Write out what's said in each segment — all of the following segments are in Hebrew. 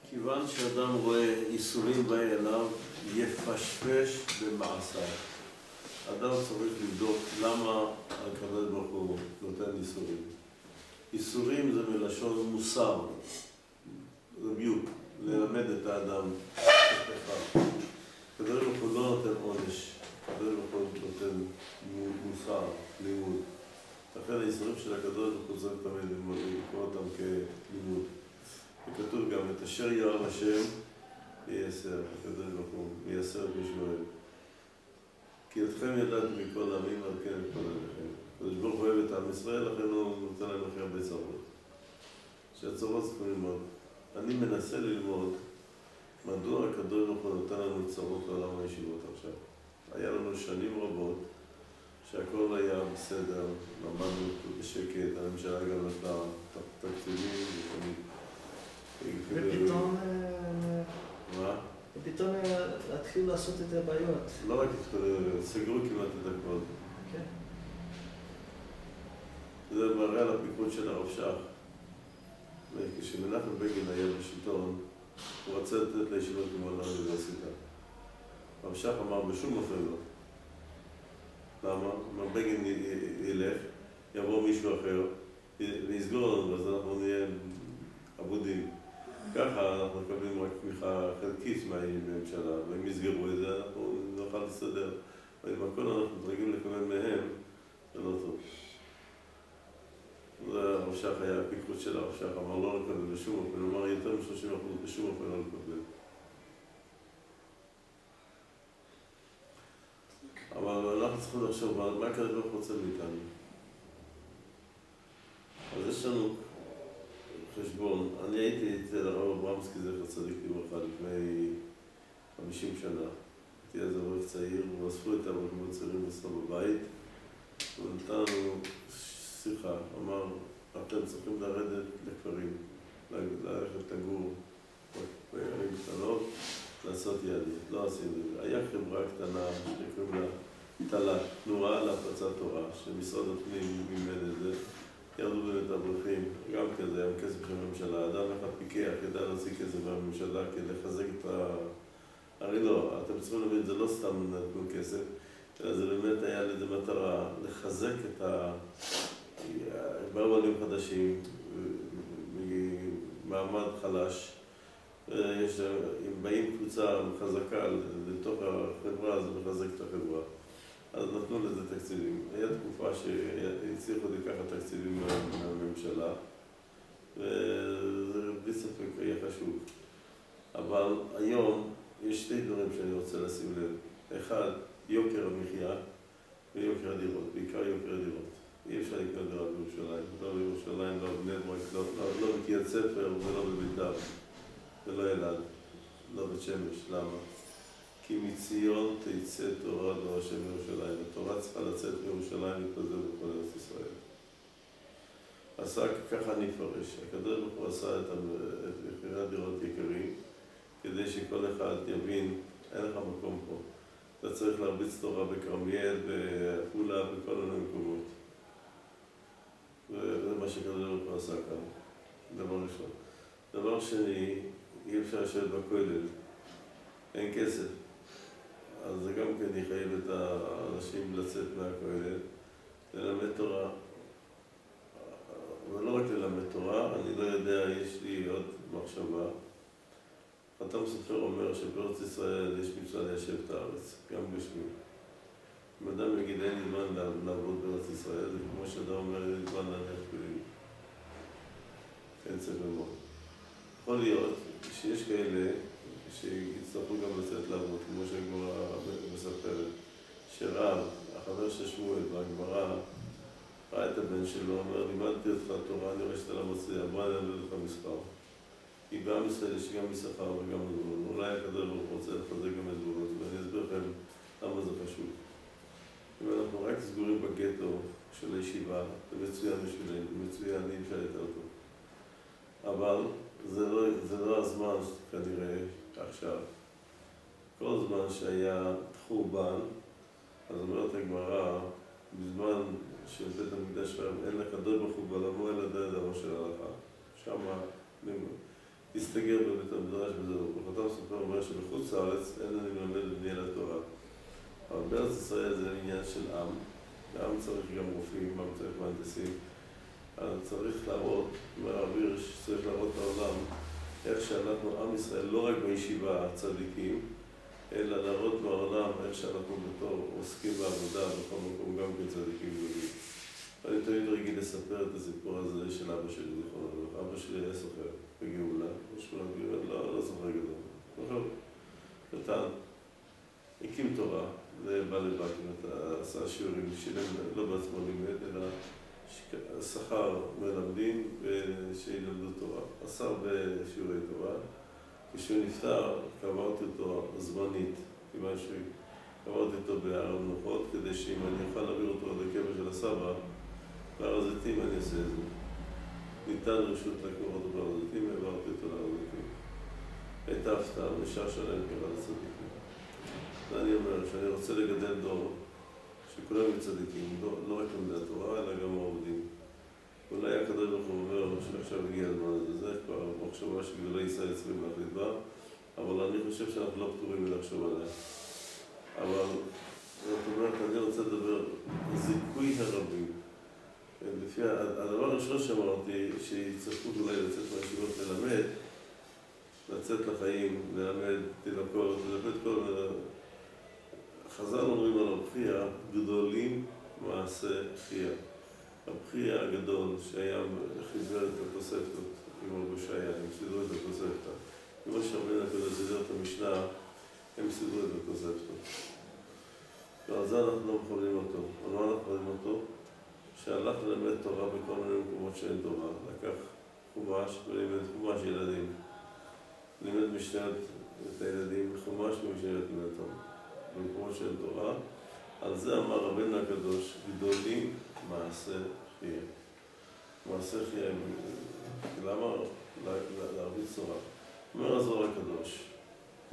כיוון שאדם רואה איסורים באי אליו, יפשפש במעשיו. אדם צריך לבדוק למה הקדוש ברוך הוא נותן איסורים. איסורים זה מלשון מוסר, רביוק, ללמד את האדם. הקדוש ברוך הוא לא נותן עונש, הקדוש ברוך הוא נותן מוסר, לימוד. לכן האיסורים של הקדוש ברוך הוא צריך תמיד לקרוא אותם כלימוד. וכתוב גם, את אשר ירא השם ייסר, הקדוש ברוך הוא ייסר בשבילם. כי אתכם ידעתם מכל העמים, על כן מכל עליכם. הקדוש ברוך הוא אוהב את עם ישראל, לכן הוא נותן להם הכי הרבה צרות. שהצרות צריכים ללמוד. אני מנסה ללמוד מדוע הקדוש ברוך הוא נותן לנו צרות לעולם הישיבות עכשיו. היה לנו שנים רבות שהכל היה בסדר, למדנו בשקט, הממשלה גם נתנה תקציבים ופתאום... מה? ופתאום להתחיל לעשות את הבעיות. לא רק סגרו כמעט את הכל. כן. זה מראה על הפיקוד של הרב שך. וכשמנחם בגין היה בשלטון, הוא רצה לתת לישיבות ללמוד לאוניברסיטה. הרב שך אמר בשום אופן לא. למה? אם בגין ילך, יבוא מישהו אחר ויסגור לנו, אז אנחנו נהיה עבודים. ככה אנחנו מקבלים רק תמיכה חלקית מהממשלה, ואם יסגרו את זה אנחנו נוכל להסתדר. ואם הכל אנחנו דרגים לקבל מהם, זה לא טוב. זה הרב שך היה הפיקוד של הרב שך, אמר לא לקבל בשום אופן, הוא אמר יותר מ-30% בשום אופן לא לקבל. אבל אנחנו צריכים לחשוב מה הקדוש ברוך הוא רוצה מאיתנו. אז יש לנו חשבון, אני הייתי אצל הרב אברמסקי זכר צדיק לברכה לפני 50 שנה. הייתי אז אברך צעיר, ואספו את האברכים הצעירים אצלו בבית. הוא נתן לנו שיחה, אמר, אתם צריכים לרדת לכפרים, ללכת לגור בערים קטנות, לעשות יהדות. לא עשינו את זה. היה חברה קטנה שקוראים לה תל"ת, תנועה להפצת תורה, שמשרד הפנים מימן את זה. ירדו באמת אברכים, גם כזה, עם כסף של הממשלה. אדם אחד פיקח, ידע להוציא כסף מהממשלה כדי לחזק את הרי לא, אתם צריכים להבין, זה לא סתם נתנו כסף, אלא זה באמת היה לזה מטרה לחזק את באו עולים חדשים, ממעמד חלש. אם באים קבוצה חזקה לתוך החברה, זה מחזק את החברה. אז נתנו לזה תקציבים. היה תקופה שהצליחו לקחת תקציבים מהממשלה, וזה בלי ספק היה חשוב. אבל היום יש שתי דברים שאני רוצה לשים לב. אחד, יוקר המחיה ויוקר הדירות, בעיקר יוקר הדירות. אי אפשר לקנות דירה בירושלים. לא בירושלים, לא בבני ברק, לא בקריית ספר ולא בביתר, ולא אלעד, לא בית שמש. למה? כי מציון תצא תורה דור השם ירושלים. התורה צריכה לצאת מירושלים להתפזר בכל ארץ ישראל. עשה ככה אני אפרש. הקדוש ברוך הוא עשה את מחירי הדירות יקרים, כדי שכל אחד יבין, אין לך מקום פה. אתה צריך להרביץ תורה בכרמיאל, בעפולה, בכל מיני מקומות. וזה מה שקדוש ברוך הוא עשה כאן. דבר ראשון. דבר שני, אי אפשר לשבת בכולל. אין כסף. אז זה גם כן יחייב את האנשים לצאת מהכולל, ללמד תורה. ולא רק ללמד תורה, אני לא יודע, יש לי עוד מחשבה. חתם סופר אומר שבארץ ישראל יש מצווה ליישב את הארץ, גם גשמי. אם אדם יגיד אין לי זמן לעבוד בארץ ישראל, זה כמו שאדם אומר אין לי זמן להניח תפילין. אין צריך ללמוד. יכול להיות שיש כאלה שיצטרכו גם לצאת לעבוד, כמו שהגמרא מספרת, שרב, החבר של שמואל והגמרא, ראה את הבן שלו, אומר, לימדתי אותך תורה, אני רואה שאתה לא מצליח, בוא אני אלמד אותך מסחר. כי בעם ישראל יש גם מסחר וגם זבולון. אולי הקדוש ברוך הוא רוצה לחזק גם את זבולון, ואני אסביר לכם למה זה חשוב. אם אנחנו רק סגורים בגטו של הישיבה, זה מצוין בשבילנו, זה מצוין, אי אפשר יותר טוב. אבל זה לא הזמן כנראה עכשיו. כל זמן שהיה חורבן, אז אומרת הגמרא, בזמן שבית המקדש אין לקדוש ברוך הוא בעולמו אלא דרך דבר של ההלכה. שמה, תסתגר בבית המדרש וזהו. וחתם סופר אומר שבחוץ לארץ אין אני מלמד בני לתורה. אבל בארץ ישראל זה עניין של עם, והעם צריך גם רופאים, העם צריך מהנדסים. צריך להראות, אומר הרב הירש, צריך להראות לעולם איך שאנחנו, עם ישראל, לא רק בישיבה הצדיקים, אלא להראות בעולם איך שאנחנו בתור עוסקים בעבודה, בכל מקום גם כצדיקים גדולים. אני תמיד רגיל לספר את הסיפור הזה של אבא שלי, זיכרונו לברכה. אבא שלי היה סוחר בגאולה, שכולם גאולה, לא סוחר גדול. נכון, קטן, הקים תורה, ובא לבקים, עשה שיעורים, שילם, לא בעצמו לימד, אלא שכר מלמדים שילמדו תורה. עשה בשיעורי תורה. כשהוא נפטר, קברתי אותו זמנית, כיוון שקברתי אותו בהר המנוחות, כדי שאם אני אוכל להעביר אותו לקבר של הסבא, בהר הזיתים אני אעשה את זה. ניתן רשות לקבור אותו בהר הזיתים, העברתי אותו להר הזיתים. הייתה הפתעה, נשאר שלם קרא לצדיקים. ואני אומר שאני רוצה לגדל דור שכולם יהיו צדיקים, לא רק לומדי התורה, אלא גם העובדים. אולי הקדוש ברוך הוא אומר שעכשיו הגיע הזמן הזה, זה כבר מחשבה שגדולי ישראל צריכים להחליט בה, אבל אני חושב שאנחנו לא פטורים מלחשוב עליה. אבל זאת אומרת, אני רוצה לדבר על זיכוי הרבים. לפי הדבר הראשון שאמרתי, שיצטרכו אולי לצאת מהישיבות ללמד, לצאת לחיים, ללמד תינוקות, ללמד כל... חז"ל אומרים על הבכייה, גדולים מעשה בכייה. הבכייה הגדול שהיה חיבר את התוספות עם רבי שהיה, הם סידרו את התוספתא. כמו שרבנו הקדוש סידר את המשנה, הם סידרו את התוספתא. ועל זה אנחנו לא מכונים אותו. על מה אנחנו מכונים אותו? שהלך ללמד תורה בכל מיני מקומות שאין תורה. לקח חומש ולימד חומש ילדים. לימד משנת את הילדים חומש ומשנת לימד תורה. במקומות שאין תורה. על זה אמר רבנו הקדוש, גדולים מעשה חיה. מעשה חיה, למה? להרביץ תורה. אומר הזוהר הקדוש, כך.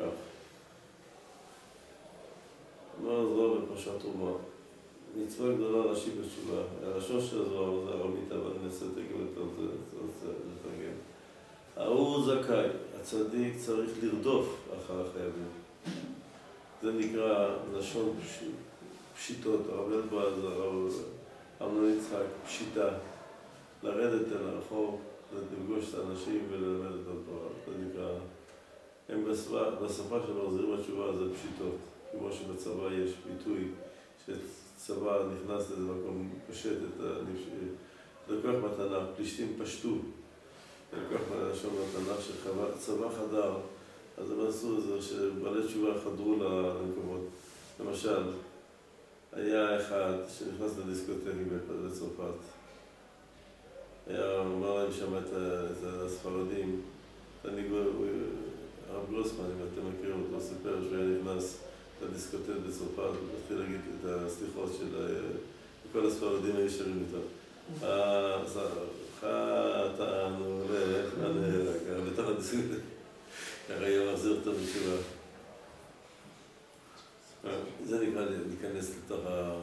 אומר הזוהר בפרשת תרומה, מצווה גדולה להשיב בתשובה. הלשון של הזוהר זה הרמית, אבל נעשה תגל את זה לתרגם. ההוא זכאי, הצדיק צריך לרדוף אחר החייבים. זה נקרא לשון פשיטות, הרב אלבז, הרב אמנון יצחק, פשיטה. לרדת אל הרחוב, לפגוש את האנשים וללמד את התורה. זה נקרא, הם בשפה של מחזירים התשובה זה פשיטות. כמו שבצבא יש ביטוי שצבא נכנס לאיזה מקום, פשט את לקוח מתנה, פלישתים פשטו. לקוח לשון מתנה שצבא חדר, אז הם עשו את זה שבעלי תשובה חדרו למקומות. למשל, היה אחד שנכנס לדיסקוטקים בצרפת. היה אומר להם שם את הספרדים, הרב גרוסמן, אם אתם מכירים אותו, סיפר שהוא היה נכנס לדיסקוטק בצרפת והתחיל להגיד את הסליחות של כל הספרדים היו שרים איתו. חטאנו לפניך, בתוך הדיסקוטק. ככה היה מחזיר אותו בתשובה. זה נקרא להיכנס לתוך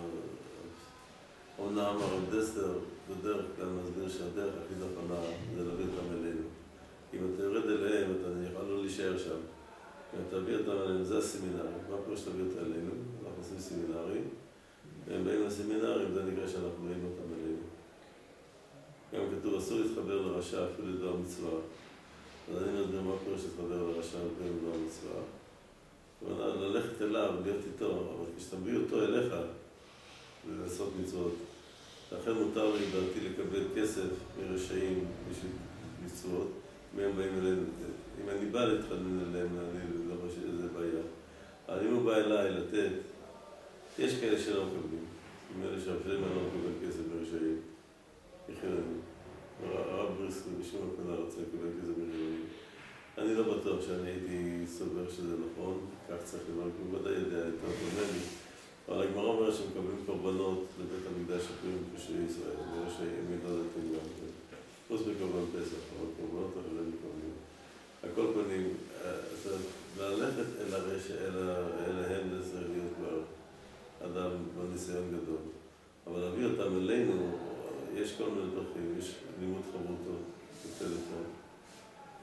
אומנם הרב דסטר בדרך כלל מסביר שהדרך הכי נכונה זה להביא אותם אלינו. אם אתה יורד אליהם, אתה יכול לא להישאר שם. אם אתה תביא אותם אלינו, זה הסמינרי. מה פה שתביא אותם אלינו? אנחנו עושים סמינרים. והם באים לסמינרים, זה נקרא שאנחנו באים אותם אלינו. גם כתוב, אסור להתחבר לרשע אפילו לדבר מצווה. אז אני מסביר מה פה שתתחבר לרשע אפילו לדבר מצווה. ללכת אליו, להיות איתו, אבל כשאתה מביא אותו אליך ולעשות מצוות, לכן מותר לי דעתי לקבל כסף מרשעים בשביל מצוות, מהם באים אלינו. אם אני בא להתחנן אליהם, אני לא חושב שזה בעיה. אבל אם הוא בא אליי לתת, יש כאלה שלא מקבלים. עם אלה שהפעמים אני לא מקבל כסף מרשעים. יחילני. הרב בריסקי בשום הקנה רוצה לקבל כסף מרשעים. אני לא בטוח שאני הייתי סובר שזה נכון, כך צריך לומר, כי הוא ודאי יודע את האוטומני. אבל הגמרא אומר שמקבלים קורבנות לבית המקדש אחרים קשרי ישראל, זה שהם ידעתם גם כן. חוץ מקורבן פסח, אבל קורבנות אחרים מקבלים. על כל פנים, ללכת אליהם זה צריך להיות כבר אדם בניסיון גדול. אבל להביא אותם אלינו, יש כל מיני דרכים, יש לימוד חברותו בטלפון.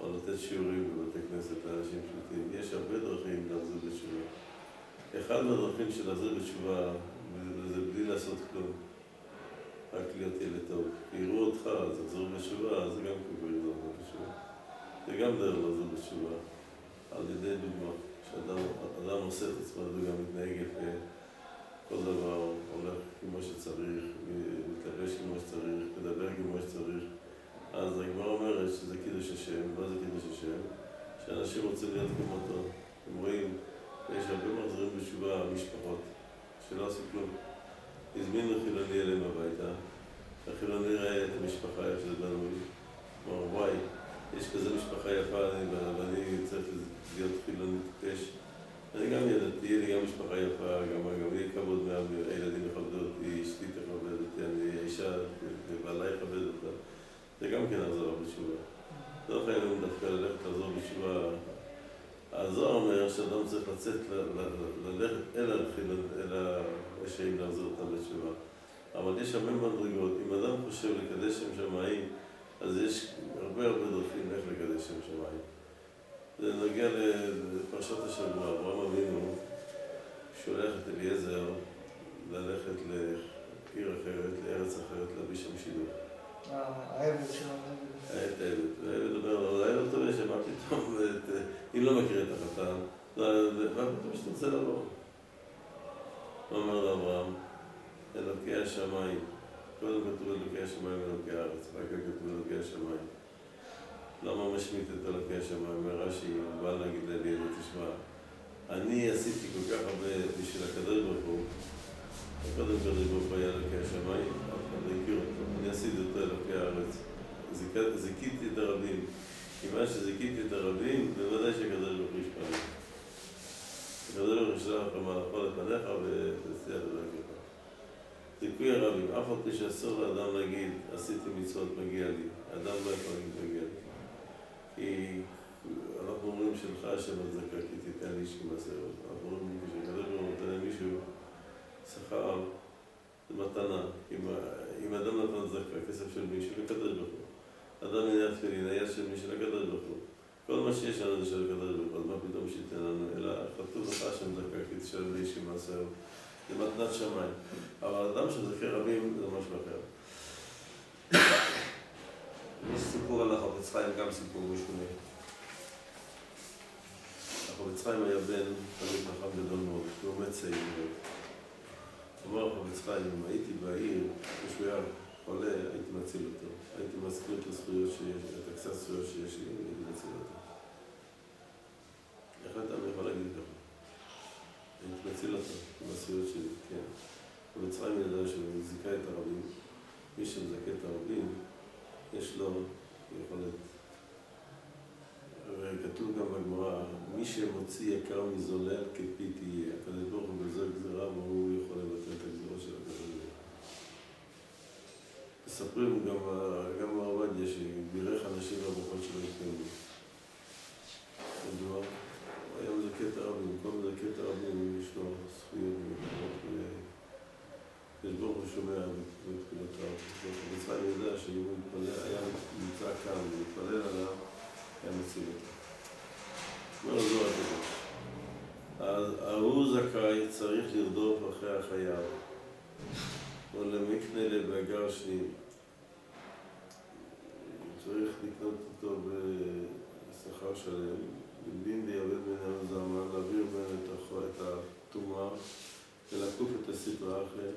או לתת שיעורים בבתי כנסת לאנשים פשוטים. יש הרבה דרכים להחזיר בתשובה. אחד מהדרכים של להחזיר בתשובה, זה בלי לעשות כלום. רק להיות ילד טוב. יראו אותך, אז תחזור בתשובה, זה גם קוראים לחזור בתשובה. זה גם דרך לחזור בתשובה. על ידי דוגמה, שאדם עושה את עצמו וגם מתנהג יפה, כל דבר הולך כמו שצריך, מתלבש כמו שצריך, מדבר כמו שצריך. אז הגמרא אומרת שזה קידוש השם. מה זה קידוש השם? שאנשים רוצים להיות כמותו. הם רואים, יש הרבה מחזירים בתשובה משפחות שלא עשו כלום. הזמינו חילוני אליהם הביתה, החילוני ראה את המשפחה איך שזה בנוי. אמר, וואי, יש כזה משפחה יפה ואני צריך להיות חילוני טיפש. אני גם ילד, תהיה לי גם משפחה יפה, גם יהיה כבוד מהילדים יכבדו אותי, אשתי תכבד אותי, אני האישה, ובעלה יכבד אותה. זה גם כן החזרה בתשובה. זה לא חייבים דווקא ללכת לחזור בתשובה. הזוהר אומר שאדם צריך לצאת, ללכת אל הרשעים להחזיר אותם בתשובה. אבל יש הרבה מדרגות. אם אדם חושב לקדש שם שמיים, אז יש הרבה דרכים איך לקדש שם שמיים. זה נוגע לפרשת השבוע. אברהם אבינו שולח את אליעזר ללכת לעיר אחרת, לארץ אחרת, להביא שם שידוך. העבד שלנו. העבד אומר לו, העבד טוב יש, מה פתאום, אם לא מכיר את החתן, מה פתאום שאתה רוצה לבוא? אומר לאברהם, אלוקי השמיים, קודם כתוב אלוקי השמיים ואלוקי הארץ, רק כתוב אלוקי השמיים. למה משמיט את אלוקי השמיים? אומר רש"י, הוא בא להגיד לאליעזר, תשמע, אני עשיתי כל כך הרבה בשביל הקדוש ברוך הוא, קודם קדוש ברוך הוא היה אלוקי השמיים, אף אחד לא הכיר אותו. אני עשיתי אותו אלוקי הארץ. זיכיתי את הרבים. כיוון שזיכיתי את הרבים, בוודאי שהקדוש ברוך הוא ישפע לי. הקדוש ברוך הוא ישלח לך מלאכו לפניך ותצליח לדרכך. זיכוי הרבים, אף על פי שאסור לאדם להגיד, עשיתי מצוות, מגיע לי. האדם לא יכול להגיד, מגיע לי. כי אנחנו אומרים שלך השם הצדקה, כי תיתן לי איש כמעשרות. אנחנו אומרים שהקדוש ברוך הוא נותן למישהו שכר, זה מתנה. אם אדם נתן צדקה, כסף של מישהו, לקדוש ברוך הוא. אדם מניח תפילין, היה של מישהו לקדוש ברוך הוא. כל מה שיש לנו זה של הקדוש ברוך הוא, אז מה פתאום שייתן לנו? אלא כתוב לך השם צדקה, כי תשלם לי איש כמעשרות. זה מתנת שמיים. אבל אדם שזכה רבים זה משהו אחר. יש סיפור על החפץ חיים, גם סיפור משונה. החפץ חיים היה בן תלמיד חכם גדול מאוד, הוא עומד צעיר מאוד. אמר החפץ חיים, אם הייתי בעיר, כשהוא היה חולה, הייתי מציל אותו. הייתי מזכיר את הזכויות שיש, את הקצת זכויות שיש לי, הייתי מציל אותו. איך אתה יכול להגיד ככה? הייתי מציל אותו, עם הזכויות שלי, כן. החפץ חיים ידע שהוא זיכה את הרבים. מי שמזכה את הרבים, יש לו יכולת. וכתוב גם בגמרא, מי שמוציא יקר מזולל כפי תהיה. הקדוש ברוך הוא גוזר גזירה והוא יכול לבטל את הגזירה של הקדוש ברוך הוא. מספרים גם הרב עובדיה שבירך אנשים בברכות שלו התקיימו. מדוע? הוא היה מזכה את הרבים, במקום מזכה את הרבים יש לו זכויות מיוחדות הקדוש ברוך הוא שומע בתפילותיו. מצרים יודע שאם הוא מתפלל, היה נמצא כאן ומתפלל עליו, היה מציל אותו. אומר זו הקדוש. ההוא זכאי צריך לרדוף אחרי החייו, או למקנה לבגר שנים. צריך לקנות אותו בשכר שלם, לדין דיעבד בין הזמן, להעביר בין את הטומאה ולקוף את הסטרה אחרת.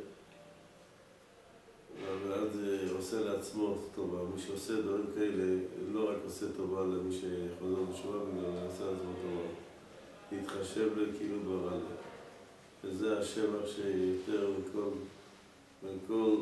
ואז זה עושה לעצמו טובה. מי שעושה דברים כאלה, לא רק עושה טובה למי שחוזר בתשובה בגלל, אלא עושה לעצמו טובה. להתחשב כאילו ברע לו. וזה השבח שיותר מכל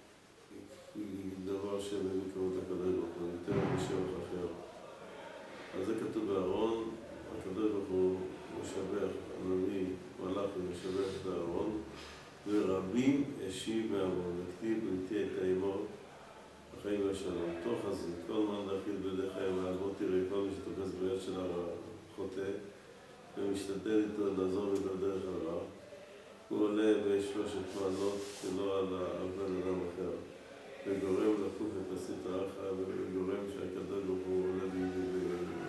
דבר שמביא כמות הקדוש ברוך הוא, יותר משבח אחר. אז זה כתוב בארון, הקדוש ברוך הוא משבח, הנביא מלאך ומשבח את הארון, ורבים השיב מהמון, וכתיב בלתי את האמור, החיים והשלום. תוך הזה, כל מה להכיל בדרך חיים, בוא תראה כל מי שתופס ביד של החוטא, ומשתדל איתו לעזור את הדרך הרע, הוא עולה בשלושת מעלות שלא על בן אדם אחר, וגורם לקוף את הסטרה אחר, וגורם שהקדוש ברוך הוא עולה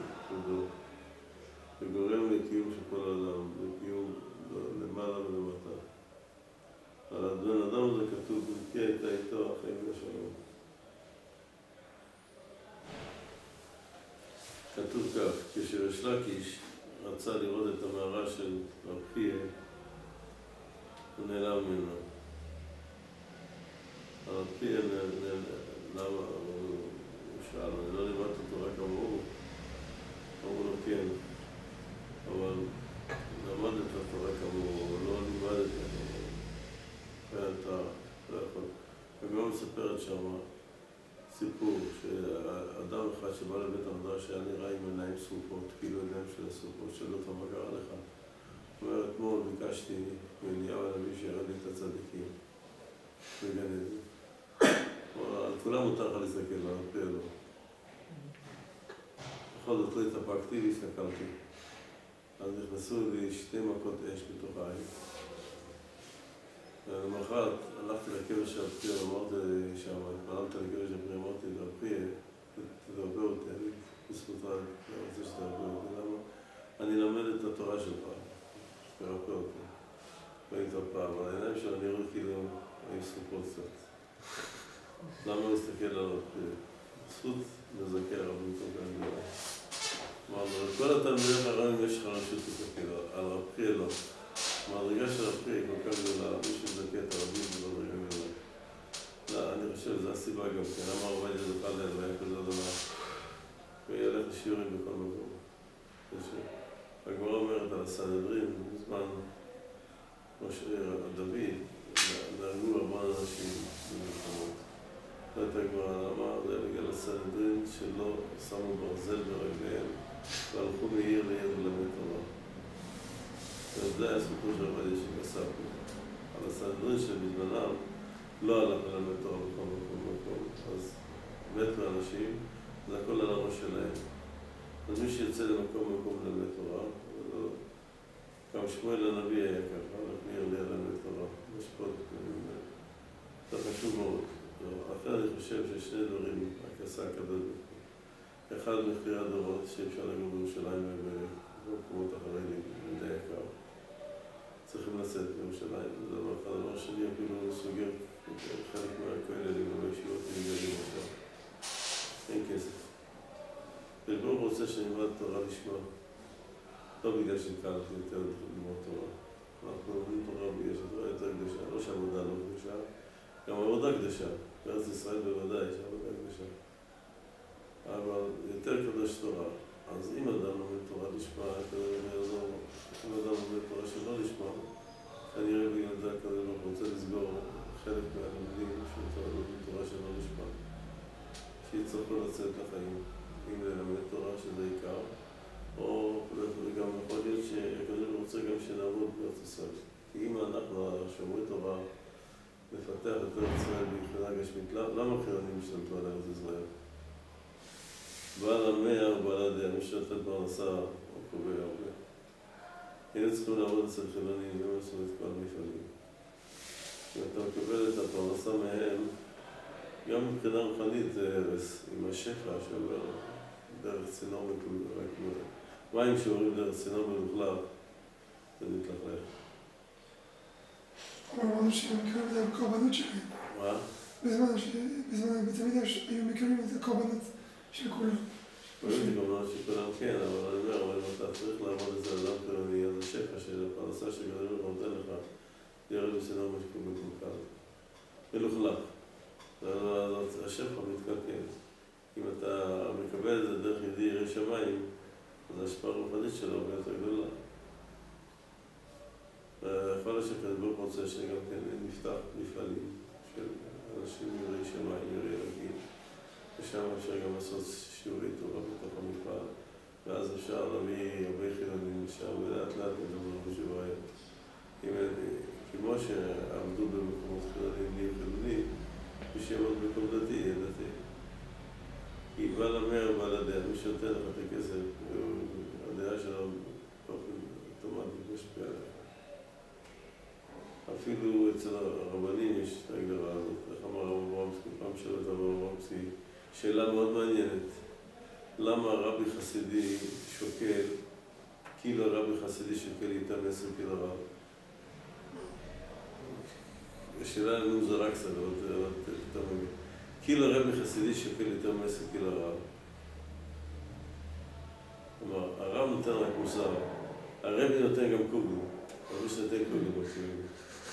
כתוב כך, כשריש לקיש רצה לראות את המערה של רב חייא, הוא נעלם ממנו. הרב חייא, למה? הוא שאל, אני לא לימדתי אותו רק אמרו, אמרו לו כן, אבל למדת אותו רק אמרו, לא לימדתי, אתה לא יכול. וגם מספרת שם סיפור שאדם אחד שבא לבית המדרש היה נראה עם עיניים שרופות, כאילו עיניים של השרופות, שאלו אותו מה קרה לך. הוא אומר, אתמול ביקשתי מאליהו הנביא שירד לי את הצדיקים בגן עדן. על כולם מותר לך להסתכל, לא נפריע לו. בכל זאת לא התאפקתי והסתכלתי. אז נכנסו לי 2 מכות אש בתוך העין. ולמחרת הלכתי לקבר של רב חייא, אמרתי שם, התפללתי לקבר של רב חייא, אמרתי לרב חייא, תדרבה אותי, אני בזכותך, אני רוצה שתדרבה אותי, למה? אני אלמד את התורה שלך, תרפא אותי. והתרפא, אבל העיניים שלו נראו כאילו היו שרופות קצת. למה הוא הסתכל על רב חייא? זכות מזכה רבים כל כך גדולה. אמרנו, לכל התלמידי חכמים יש לך רשות להסתכל, על רב חייא לא. המדרגה של רב חייא היא כל כך גדולה, מי שמזכה את הרבים זה מדרגה גדולה. לא, אני חושב שזו הסיבה גם כן, למה הרב עובדיה זכה להלוויה כזו גדולה? הוא ילך לשיעורים בכל מקום. הגמרא אומרת על הסנהדרין, בזמן דוד, נהרגו 4 אנשים במלחמות. לא הייתה הגמרא, למה? זה בגלל הסנהדרין שלא שמו ברזל ברגליהם והלכו מעיר לעיר ללמד תורה. זה היה סיפור של הרב עובדיה שכסף פה. על הסנהדרין שבזמנם לא הלך ללמד תורה בכל מקום, אז מתו אנשים, זה הכל על הראש שלהם. אז מי שיוצא למקום ללמד תורה, גם שמואל הנביא היה ככה, הלך מעיר לעיר ללמד תורה, משפוט, זה חשוב מאוד. אחרי אני חושב ששני דברים, הכסה הקדוש. אחד מחיי הדורות שאפשר לגור בירושלים ובמקומות החרדים, די יקר. צריכים לצאת בירושלים, זה דבר אחד. דבר שני, אפילו סוגר חלק מהכוללים ובישיבות נגלים עכשיו. אין כסף. ולבור רוצה שנלמד תורה לשמה. לא בגלל שקלתי יותר ללמוד תורה. אנחנו לומדים תורה בגלל שתורה יותר קדושה, לא שעבודה לא קדושה, גם עבודה קדושה. בארץ ישראל בוודאי יש עבודה קדושה. אבל יותר קדוש תורה. אז אם אדם לומד תורה לשמה, אם אדם לומד תורה שלא לשמה, כנראה בגלל זה הקדוש ברוך הוא רוצה לסגור חלק מהלומדים שלומדים תורה שלא לשמה. שיצטרכו לצאת לחיים, אם ללמד תורה שזה עיקר, או גם יכול להיות שהקדוש ברוך הוא רוצה גם שנעבוד בארץ ישראל. כי אם אנחנו, שומרי תורה, לפתח את ארץ ישראל מבחינה גשמית, למה חילונים השתלטו על ארץ ישראל? בעל המאה או בעל הדעה, מי שנותן פרנסה, הוא קובע הרבה. היינו צריכים לעבוד אצל חילונים, לא עשו את כל המפעלים. אם אתה מקבל את הפרנסה מהם, גם מבחינה רוחנית זה הרס, עם השפע שעובר דרך צינור מקולקל. מים שעוברים דרך צינור מלוכלך, זה מתלכלך. אמרנו שהם מקבלים את הקורבנות שלהם. מה? בזמן תמיד היו מקבלים את הקורבנות של כולם. קוראים לי קורבנות של כולם כן, אבל אני אומר, אבל אם אתה צריך לעבוד את זה על אדם חילוני, אז השפע של הפרנסה שגדול לך נותן לך, ירד בסינור מקולקל. מלוכלך. השפע מתקלקל. אם אתה מקבל את זה דרך ידי ירא שמיים, אז ההשפעה הרוחנית שלו הרבה יותר גדולה. ויכול להיות שהקדוש ברוך הוא רוצה שגם כן נפתח מפעלים של אנשים יראי שמיים, יראי אלוקים, ושם אפשר גם לעשות שיעורי תורה בתוך המפעל, ואז אפשר להביא הרבה חילונים לשם, ולאט לאט נדבר בשבועיים. כמו שעמדו במקומות חילונים נהיים חילונים, מי שיעמוד במקום דתי יהיה דתי. כי בעל המאה ובעל הדעה, מי שנותן לך את הכסף, הדעה שלו באופן אוטומטי משפיע עליך. אפילו אצל הרבנים יש את ההגדרה הזאת, איך אמר הרב אברמסקי, פעם שאלת הרב אברמסקי, שאלה מאוד מעניינת. למה רבי חסידי שוקל, קילו רבי חסידי שוקל יותר מ10 קילו רב? השאלה מוזרה קצת, אבל אתה מבין. קילו רבי חסידי שוקל יותר מ10 קילו רב. נותן רק מוסר. הרבי נותן גם קוגל. הרבי שנותן קוגל בקסימים.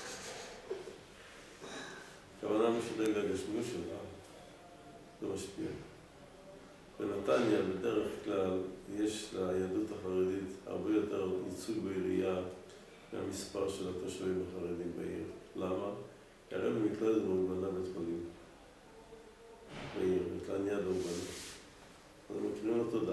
הכוונה מי שדאג לגשמיות שלך, זה משפיע. בנתניה, בדרך כלל, יש ליהדות החרדית הרבה יותר ייצוג בעירייה מהמספר של התושבים החרדים בעיר. למה? כי הרבי מקלדנו הוא בנה בית חולים. בעיר, בקלניה לא בנה. אז הם מכירים לו תודה.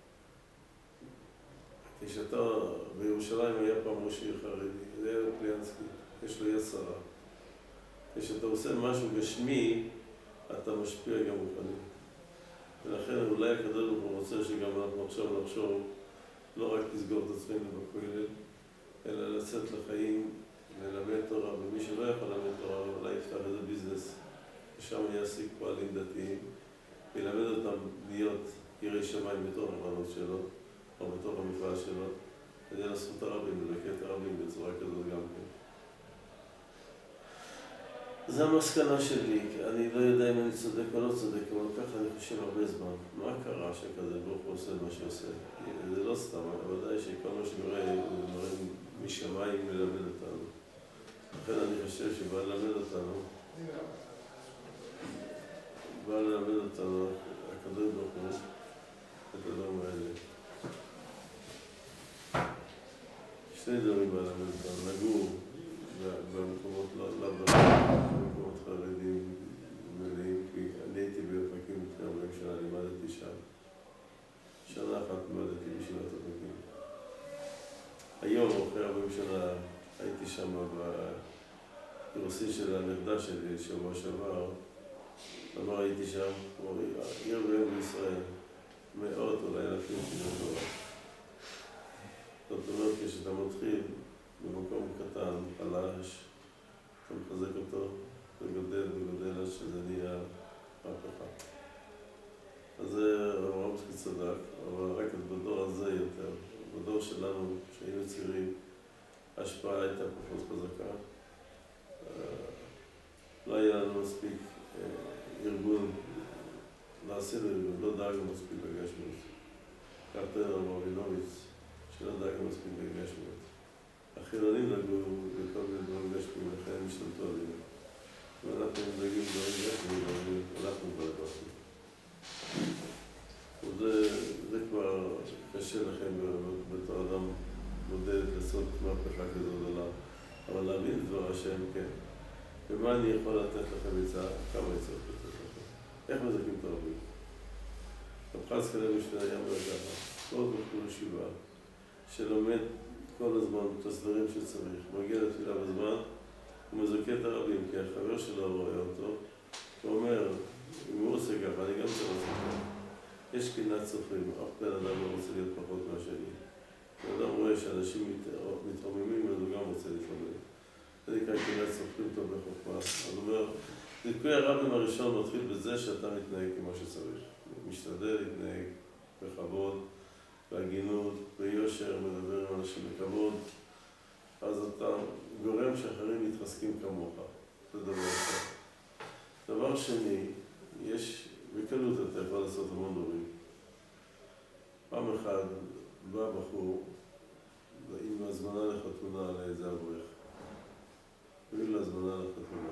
כשאתה בירושלים היה פעם ראש עיר חרדי, זה היה פליאנסקי, יש לו יד שרה. כשאתה עושה משהו גשמי, אתה משפיע גם רוחני. ולכן אולי הקדוש ברוך הוא רוצה שגם אנחנו עכשיו נחשוב לא רק לסגור את עצמנו בכולל, אלא לצאת לחיים, ללמד תורה, ומי שלא יכול ללמד תורה, אולי יפתח איזה ביזנס, ושם יעסיק פועלים דתיים, וילמד אותם להיות יראי שמיים בתוך הרבנות שלו, או בתוך המפעל שלו, כדי לעשות את הרבים, ולקט את הרבים בצורה כזאת גם כן. זו המסקנה שלי, אני לא יודע אם אני צודק או לא צודק, אבל ככה אני חושב הרבה זמן. מה קרה שכזה ברוך הוא עושה מה שעושה? זה לא סתם, אבל ודאי שכל מה שנראה, הוא נראה משמיים ללמד אותנו. לכן אני חושב שבא ללמד אותנו, הקדוש ברוך הוא, את הדברים האלה. שני דברים בא ללמד אותנו, לגור במקומות לא במקומות חרדים מלאים, כי אני הייתי באופקים לפני 40 שנה, לימדתי שם. שנה אחת לימדתי בישיבת אופקים. היום, אחרי 40 שנה, הייתי שם באירוסין של הנכדה שלי, שבוע שעבר. אמר, הייתי שם, כמו עיר ואם בישראל, מאות אולי אלפים של תורה. זאת אומרת, כשאתה מתחיל במקום קטן, חלש, אתה מחזק אותו וגודל וגודל עד שזה נהיה מהפכה. אז זה רמב"ם צדק, אבל רק בדור הזה יותר. בדור שלנו, כשהיינו צעירים, ההשפעה הייתה פחות חזקה. לא היה לנו מספיק ארגון, לא עשינו ארגון, לא דאגנו מספיק לגשמיות. קרטר רבינוביץ, שלא דאגנו מספיק לגשמיות. החילונים נגעו בכל מיני דברים גשמיים, לכן הם השתלטו עלינו. ואנחנו נגעים דברים גשמיים, הלכנו בלבסנו. זה כבר קשה לכם בתור אדם מודד לעשות מהפכה כזו גדולה, אבל להבין את דבר השם, כן. ומה אני יכול לתת לכם עצה? כמה עצות לתת לכם? איך מזכים את הרבים? רב חסקאל משנה היה אומר ככה, כל בחור ישיבה, שלומד כל הזמן את הסדרים שצריך, מגיע לתפילה בזמן, הוא מזכה את הרבים, כי החבר שלו רואה אותו, הוא אומר, אם הוא עושה ככה, אני גם צריך לעשות ככה. יש קנאת סופרים, אף בן אדם לא רוצה להיות פחות מהשני. כשאדם רואה שאנשים מתרוממים, אז הוא גם רוצה להתרומם. זה נקרא קנאת סופרים טוב בחוכמה. אז הוא אומר, זיכוי הרבים הראשון מתחיל בזה שאתה מתנהג כמו שצריך. משתדל להתנהג בכבוד, בהגינות, ביושר, מדבר עם אנשים בכבוד. אז אתה גורם שאחרים מתחזקים כמוך. זה דבר אחד. דבר שני, יש בקלות אתה יכול לעשות המון דברים. פעם אחת בא בחור עם הזמנה לחתונה לאיזה אברך. הביא לו הזמנה לחתונה.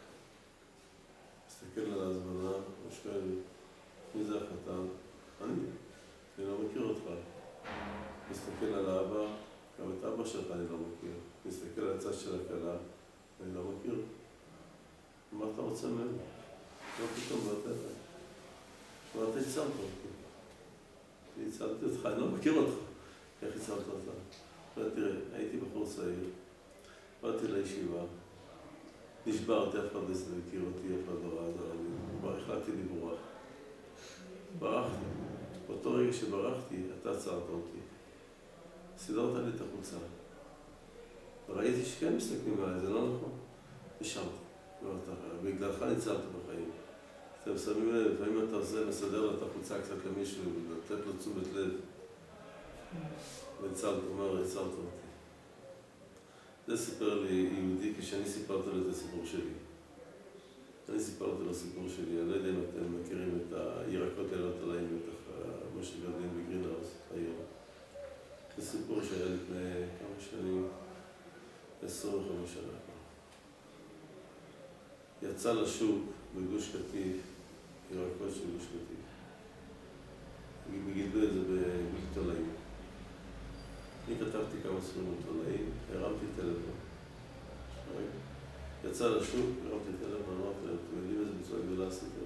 מסתכל על ההזמנה, הוא שואל, מי זה החתן? אני לא מכיר אותך. מסתכל על האבא, גם את אבא שלך אני לא מכיר. מסתכל על הצד של הכלה, אני לא מכיר. מה אתה רוצה ממנו? לא פתאום באת אליי. ואתה הצלת אותי. אני הצלתי אותך, אני לא מכיר אותך. איך הצלת אותך? תראה, הייתי בחור צעיר, באתי לישיבה, נשברתי, אף אחד לא הכיר אותי, אף אחד לא ראה את זה, החלטתי לברוח. ברחתי. באותו רגע שברחתי, אתה עצרת אותי. סידרת לי את החוצה. וראיתי שכן מסתכלים עליי, זה לא נכון. נשארתי. בגללך ניצלת בחיים. אתם שמים לב, לפעמים אתה עושה, מסדר לו את החוצה קצת למישהו, ולתת לו תשומת לב. והצלת, אומר, הצלת אותי. זה סיפר לי יהודי כשאני סיפרתי לו את הסיפור שלי. אני סיפרתי לו סיפור שלי, אני לא יודע אם אתם מכירים את הירקות לילות עליהם, בטח מה שגדלים בגרינהאוס היום. סיפור שהיה לפני כמה שנים, 25 שנה. יצא לשוק בגוש קטיף, ירקות של גוש קטיף. גידלו את זה בגלתולאים. אני כתבתי כמה ספרים גלתולאים, הרמתי טלפון. יצא לשוק, הרמתי טלפון, אמרתי להם, אתם יודעים איזה מצווה גדולה עשיתם?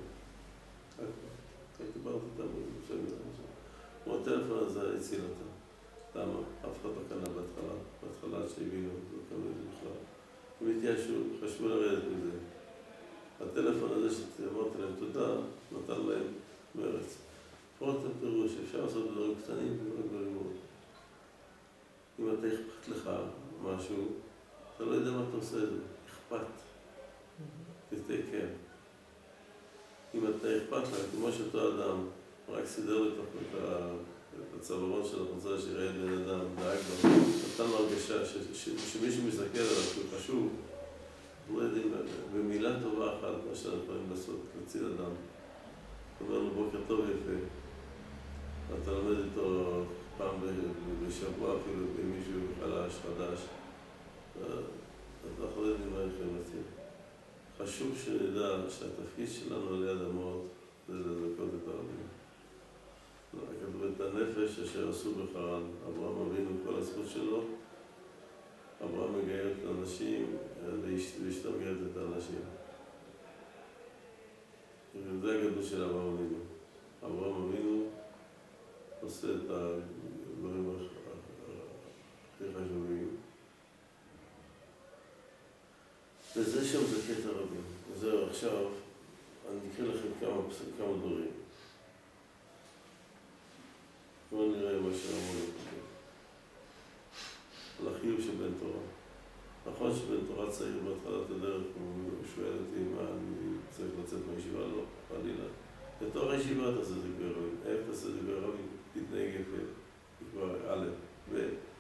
דיברתי איתם, מצווה גדולה. כמו הטלפון הזה הציל אותה. למה? אף אחד לא קנה בהתחלה שהבינו, לא קנו את זה בכלל. הם התייאשו, חשבו לרדת מזה. הטלפון הזה שאמרתי להם תודה, נתן להם מרץ. פרוט הפירוש, אפשר לעשות דברים קטנים ודברים גדולים מאוד. אם אתה אכפת לך משהו, אתה לא יודע מה אתה עושה את זה. אכפת. תתקן כן. אם אתה אכפת לך, כמו שאותו אדם, רק סידר לתוך את הצווארון של החולצה שיראה בן אדם, דאג לו, נתן לו הרגשה שמישהו מסתכל עליו שהוא חשוב, לא יודעים, במילה טובה אחת, מה שאנחנו יכולים לעשות, להציל אדם. אומר לו בוקר טוב יפה, אתה לומד איתו פעם בשבוע אפילו במישהו חלש, חדש, אנחנו לא יודעים מה יכולים להציל. חשוב שנדע שהתפקיד שלנו על יד המות זה לזכות את הרבים. כתוב את הנפש אשר עשו בחרן, אברהם אבינו כל הזכות שלו, אברהם מגייר את האנשים ואשתו מגיירת את האנשים. זה הגדול של אברהם אבינו. אברהם אבינו עושה את הדברים הכי חשובים. וזה שם זכה את הרבים. וזהו, עכשיו אני אקריא לכם כמה דברים. בואו נראה מה שאמרו לי. על החיוב של בן תורה. נכון שבן תורה צעיר בהתחלת הדרך, הוא שואל אותי מה אני צריך לצאת מהישיבה, לא, חלילה. בתור הישיבה תעשה זיכוי רבים. איך תעשה זיכוי רבים? תתנהג יפה. כבר א', ב',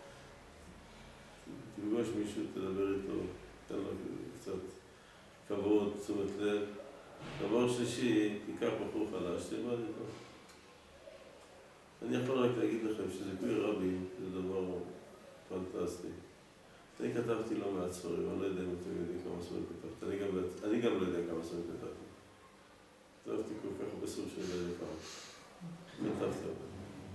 תפגוש מישהו, תדבר איתו, תן לו קצת כבוד, תשומת לב. דבר שלישי, תיקח בחור חלש, תלמד איתו. אני יכול רק להגיד לכם שזיכוי רבים זה דבר פנטסטי. אני כתבתי לא מעט ספרים, אני לא יודע אם אתם יודעים כמה ספרים כתבתי. אני גם לא יודע כמה ספרים כתבתי. כתבתי כל כך הרבה ספרים שאני לא יודע כמה. כתבתי אותם.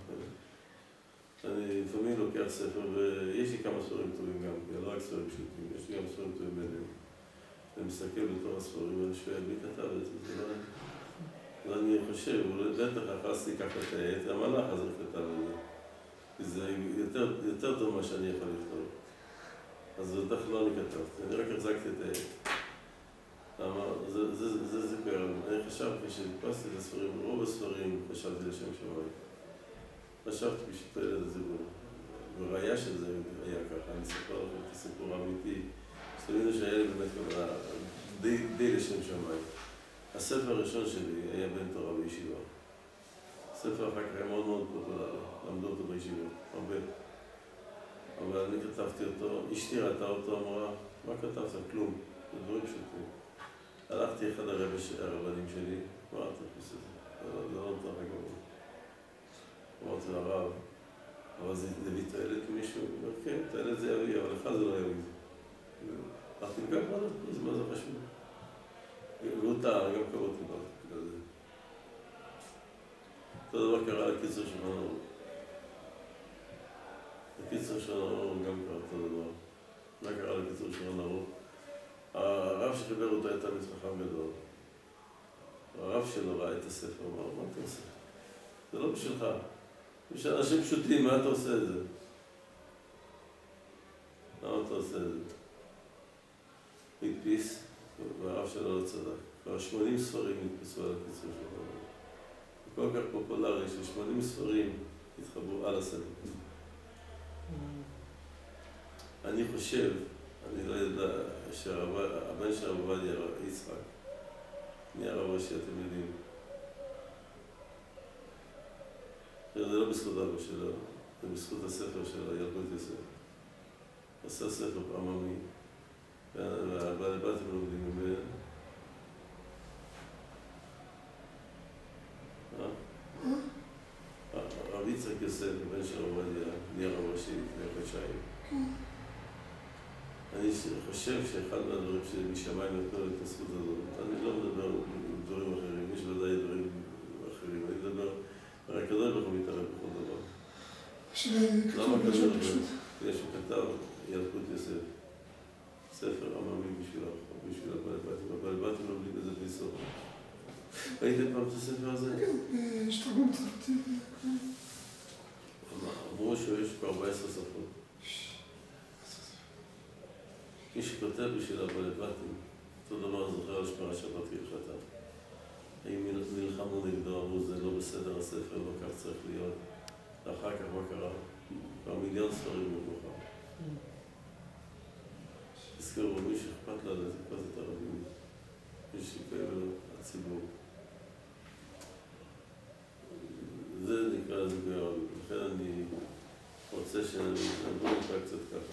אני לפעמים לוקח ספר, ויש לי כמה ספרים טובים גם, לא רק ספרים פשוטים, יש לי גם ספרים טובים ביניהם. אני מסתכל בתור הספרים ואני שואל, מי כתב את זה? זה לא... ואני חושב, בטח אחזתי ככה את העט, המלאך הזה כתב את זה. כי זה יותר טוב מה שאני יכול לכתוב. אז בטח לא אני כתבתי, אני רק החזקתי את העט. זה קרה. אני חשבתי כשהדפסתי את הספרים, רוב הספרים חשבתי לשם שמיים. חשבתי בשביל פלד הזיבור. וראיה של זה היה ככה, אני אספר לכם את הסיפור האמיתי. שתמידו שהיה לי באמת כמה די לשם שמיים. הספר הראשון שלי היה בן תורה בישיבה. הספר אחר כך היה מאוד מאוד פופולרי, למדו אותו בישיבה, הרבה. אבל אני כתבתי אותו, אשתי ראתה אותו, אמרה, מה כתבת? כלום, זה דברים פשוטים. הלכתי אחד הרבנים שלי, מה אתה חושב? זה לא נותן רגע בו. אמרתי לרב, אבל זה יביא תועלת למישהו? הוא אומר, כן, תועלת זה יביא, אבל לך זה לא יביא. הלכתי גם מה זה חשוב. והוא טעה, גם כבוד קיבלתי בגלל זה. אותו דבר קרה לקיצור שולחן ערוך. לקיצור שולחן ערוך גם קרה אותו דבר. מה קרה לקיצור שולחן ערוך? הרב שחיבר אותו היה תלמיד חכם גדול. הרב שלו ראה את הספר, אמר, מה אתה עושה? זה לא בשבילך. יש אנשים פשוטים, מה אתה עושה את זה? למה אתה עושה את זה? הדפיס, והרב שלו לא צדק. כבר 80 ספרים נתפסו על הקיצור שלו. כל כך פופולרי ש80 ספרים התחברו על הספר. אני חושב, אני לא יודע, שהבן של הרב עובדיה, יצחק, נהיה הרב ראשי, אתם יודעים. זה לא בזכות אבא שלו, זה בזכות הספר של ילקוט יוסף. עשה ספר עממי, והבעלי בתים לומדים ממנו. הרב יצחק יוסף יוסף, הבן של עובדיה, נהיה רב ראשי לפני חודשיים. אני חושב שאחד מהדברים שמשמיים נתנו את הזכות הזאת, אני לא מדבר על דברים אחרים, יש ודאי דברים אחרים, אני מדבר, הרי הקדוש ברוך הוא מתערב בכל דבר. למה הקדוש ברוך הוא? יש הוא כתב ילקוט יוסף, ספר עממי בשביל הבעלבתים, הבעלבתים לא בלי בזה בלי סוף. ראיתם פעם את הספר הזה? כן, יש תרגום צרפתי. אמרו שיש פה 14 שפות. מי שכותב בשביל הבעלבתים, אותו דבר אני זוכר על שמרה שבת כהלכתה. האם נלחמנו נגדו, אמרו זה לא בסדר הספר, לא כך צריך להיות. ואחר כך מה קרה? כבר מיליון ספרים מבוחר. תזכרו, מי שאכפת לה לתקפת את הרבים, מי שכאילו הציבור. זה נקרא זוגי הרבים. לכן אני רוצה שנדבר איתה קצת ככה.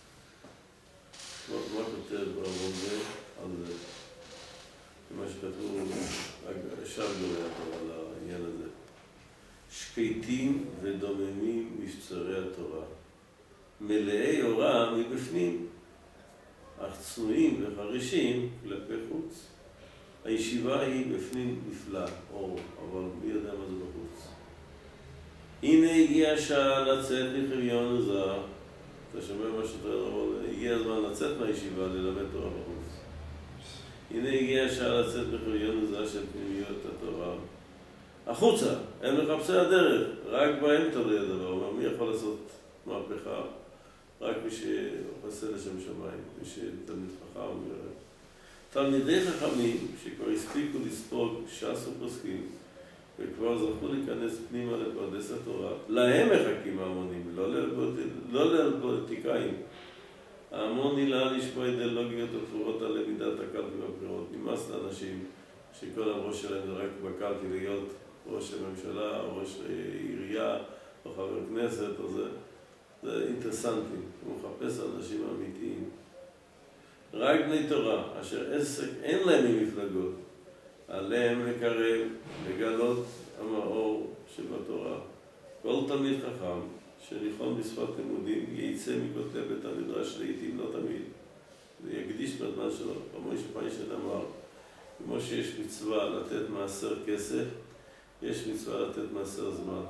מה כותב הרב על זה? מה שכתבו, אפשר גולי התורה על העניין הזה. שקטים ודוממים מבצרי התורה, מלאי הוראה מבפנים, אך צנועים וחרישים כלפי חוץ. הישיבה היא בפנים נפלא, אור, אבל מי יודע מה זה בחוץ. הנה הגיעה השעה לצאת מחריון הזר. אתה שומע מה שאתה אומר, הגיע הזמן לצאת מהישיבה ללמד תורה בחוץ. הנה הגיעה השעה לצאת מחריון הזר של פנימיות התורה. החוצה, הם מחפשי הדרך, רק בהם תלוי הדבר. הוא אומר, מי יכול לעשות מהפכה? רק מי שעושה לשם שמיים, מי שתלמיד חכם וירד. תלמידי חכמים שכבר הספיקו לספוג ש"ס ופוסקים וכבר זכו להיכנס פנימה לפרדס התורה, להם מחכים ההמונים, לא לפוליטיקאים. ההמון נלאה לשמוע אידיאולוגיות ופורות על למידת הקלפי והבחירות. נמאס לאנשים שכל הראש שלהם זה רק בקלפי להיות ראש הממשלה, או ראש עירייה, או חבר כנסת, או זה אינטרסנטי. הוא מחפש אנשים אמיתיים. רק בני תורה, אשר עסק אין להם ממפלגות, עליהם לקרב, לגלות המאור שבתורה. כל תלמיד חכם שניחון בשפת לימודים ייצא מכותלי בית המדרש לעתים, לא תמיד. זה יקדיש בזמן שלו. כמו שפיינשטיין אמר, כמו שיש מצווה לתת מעשר כסף, יש מצווה לתת מעשר זמן.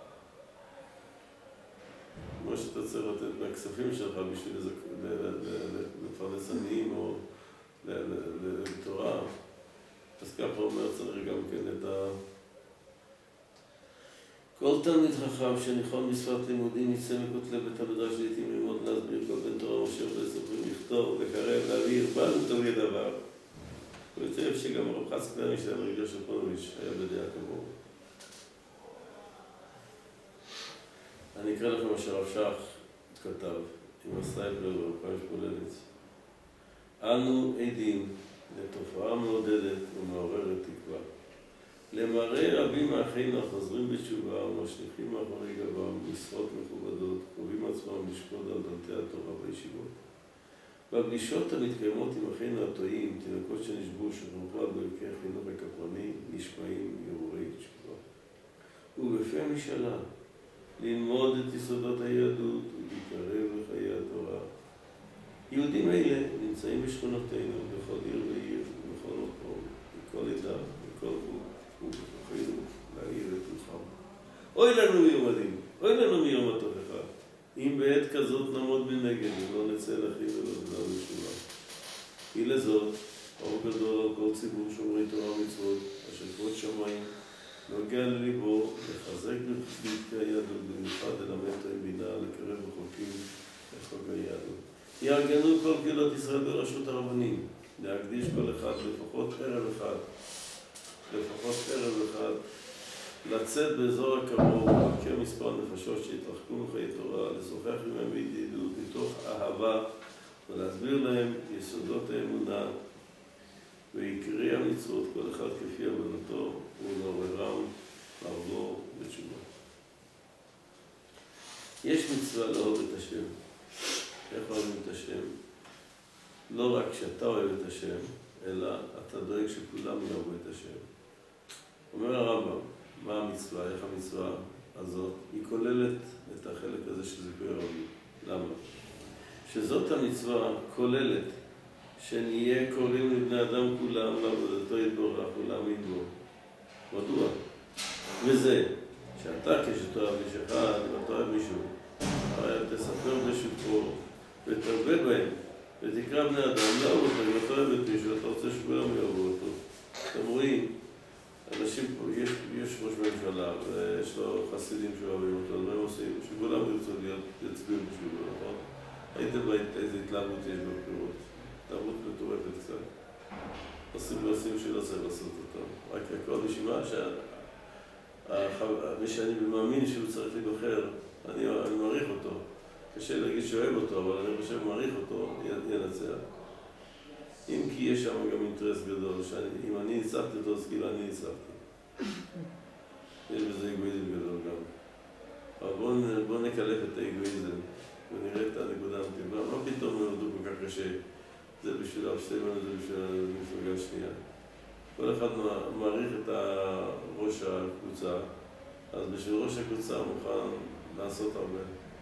כמו שאתה צריך לתת מהכספים שלך בשביל לפרנס עניים או לתורה, אז ככה אומר צריך גם כן את כל תלמיד חכם שניחון בשפת לימודים יצא מכותלי בית המדרש לעתים ללמוד להסביר כל בן תורה משה ולסופרים לכתוב, לקרב, להביא, הרבנו טוב ידבר. הוא יוצא שגם הרב חץ קלמי של המרגל של פונוביץ' היה בדעה כמוהו. אני אקרא לכם מה שהרב שך כתב עם הסטייפלר ופעם שפולליץ. אנו עדים לתופעה מעודדת ומעוררת תקווה. למראה רבים מאחינו החוזרים בתשובה ומשליכים מאחורי גבם משרות מכובדות, קרובים עצמם לשקוד על דלתי התורה בישיבות. בפגישות המתקיימות עם אחינו הטועים, תינוקות שנשבו שחונכו על ברכי החינוך הכפרני, נשמעים הרהורי תשובה. ובפה משאלה, ללמוד את יסודות היהדות ולהתקרב לחיי התורה. יהודים אלה נמצאים בשכונותינו, בכל עיר ועיר, בכל מקום, בכל עדה, בכל גבול, ובכוחנו להאיר את רוחם. אוי לנו מיומדים, אוי לנו מיום התוכחה. אם בעת כזאת נעמוד מנגד ולא נצא להכין ולא משולה. היא לזאת, אור גדול על כל ציבור שומרי תורה ומצוות, אשר כבוד שמיים נוגע לליבו, לחזק בפתקי היהדות, במיוחד ללמד תואם בינה, לקרב רחוקים לחוק היהדות. יארגנו כל קהילות ישראל בראשות הרבנים, להקדיש כל אחד לפחות ערב אחד, לצאת באזור הקרוב, להכיר מספר נפשות שהתרחקו מחיי תורה, לשוחח עמם בידידות מתוך אהבה, ולהסביר להם יסודות האמונה, ויקרי המצוות כל אחד כפי הבנתו, ולעוררם לעבור בתשובה. יש מצווה לאהוב את השם. איך אוהבים את השם? לא רק שאתה אוהב את השם, אלא אתה דואג שכולם יאהבו את השם. אומר הרמב"ם, מה המצווה? איך המצווה? הזאת, היא כוללת את החלק הזה של זיכוי הרבים. למה? שזאת המצווה כוללת שנהיה קוראים לבני אדם כולם לעבודתו יתברך ולהאמין בו. מדוע? וזה, שאתה כשתאהב איש אחד, אם אתה אוהב מישהו, הרי תספר בשבחו ותרבה בהם ותקרא בני אדם לאהוב אותו. אם אתה אוהב את מישהו, אתה רוצה שכולם יאהבו אותו. אתם רואים, אנשים פה, יש ראש ממשלה ויש לו חסידים שאוהבים אותו, אז מה הם עושים? שכולם ירצו להצביע בשבילו, נכון? הייתם איזה התלהבות יש בבחירות. התלהבות מטורפת קצת. עושים מעשים שלא צריך לעשות אותם. רק הכל נשמע מי שאני מאמין שהוא צריך להיבחר, אני מעריך אותו. קשה להגיד שאוהב אותו, אבל אני חושב מעריך אותו, ינצח. אם כי יש שם גם אינטרס גדול, אם אני ניצחתי אותו, אז כאילו אני ניצחתי. יש בזה אגואיזם גדול גם. אבל בואו נקלף את האגואיזם ונראה את הנקודה המתאימה. לא פתאום נולדו כל כך קשה. זה בשביל אבשטיימן, זה בשביל המפלגה השנייה. כל אחד מעריך את ראש הקבוצה, אז בשביל ראש הקבוצה מוכן לעשות הרבה.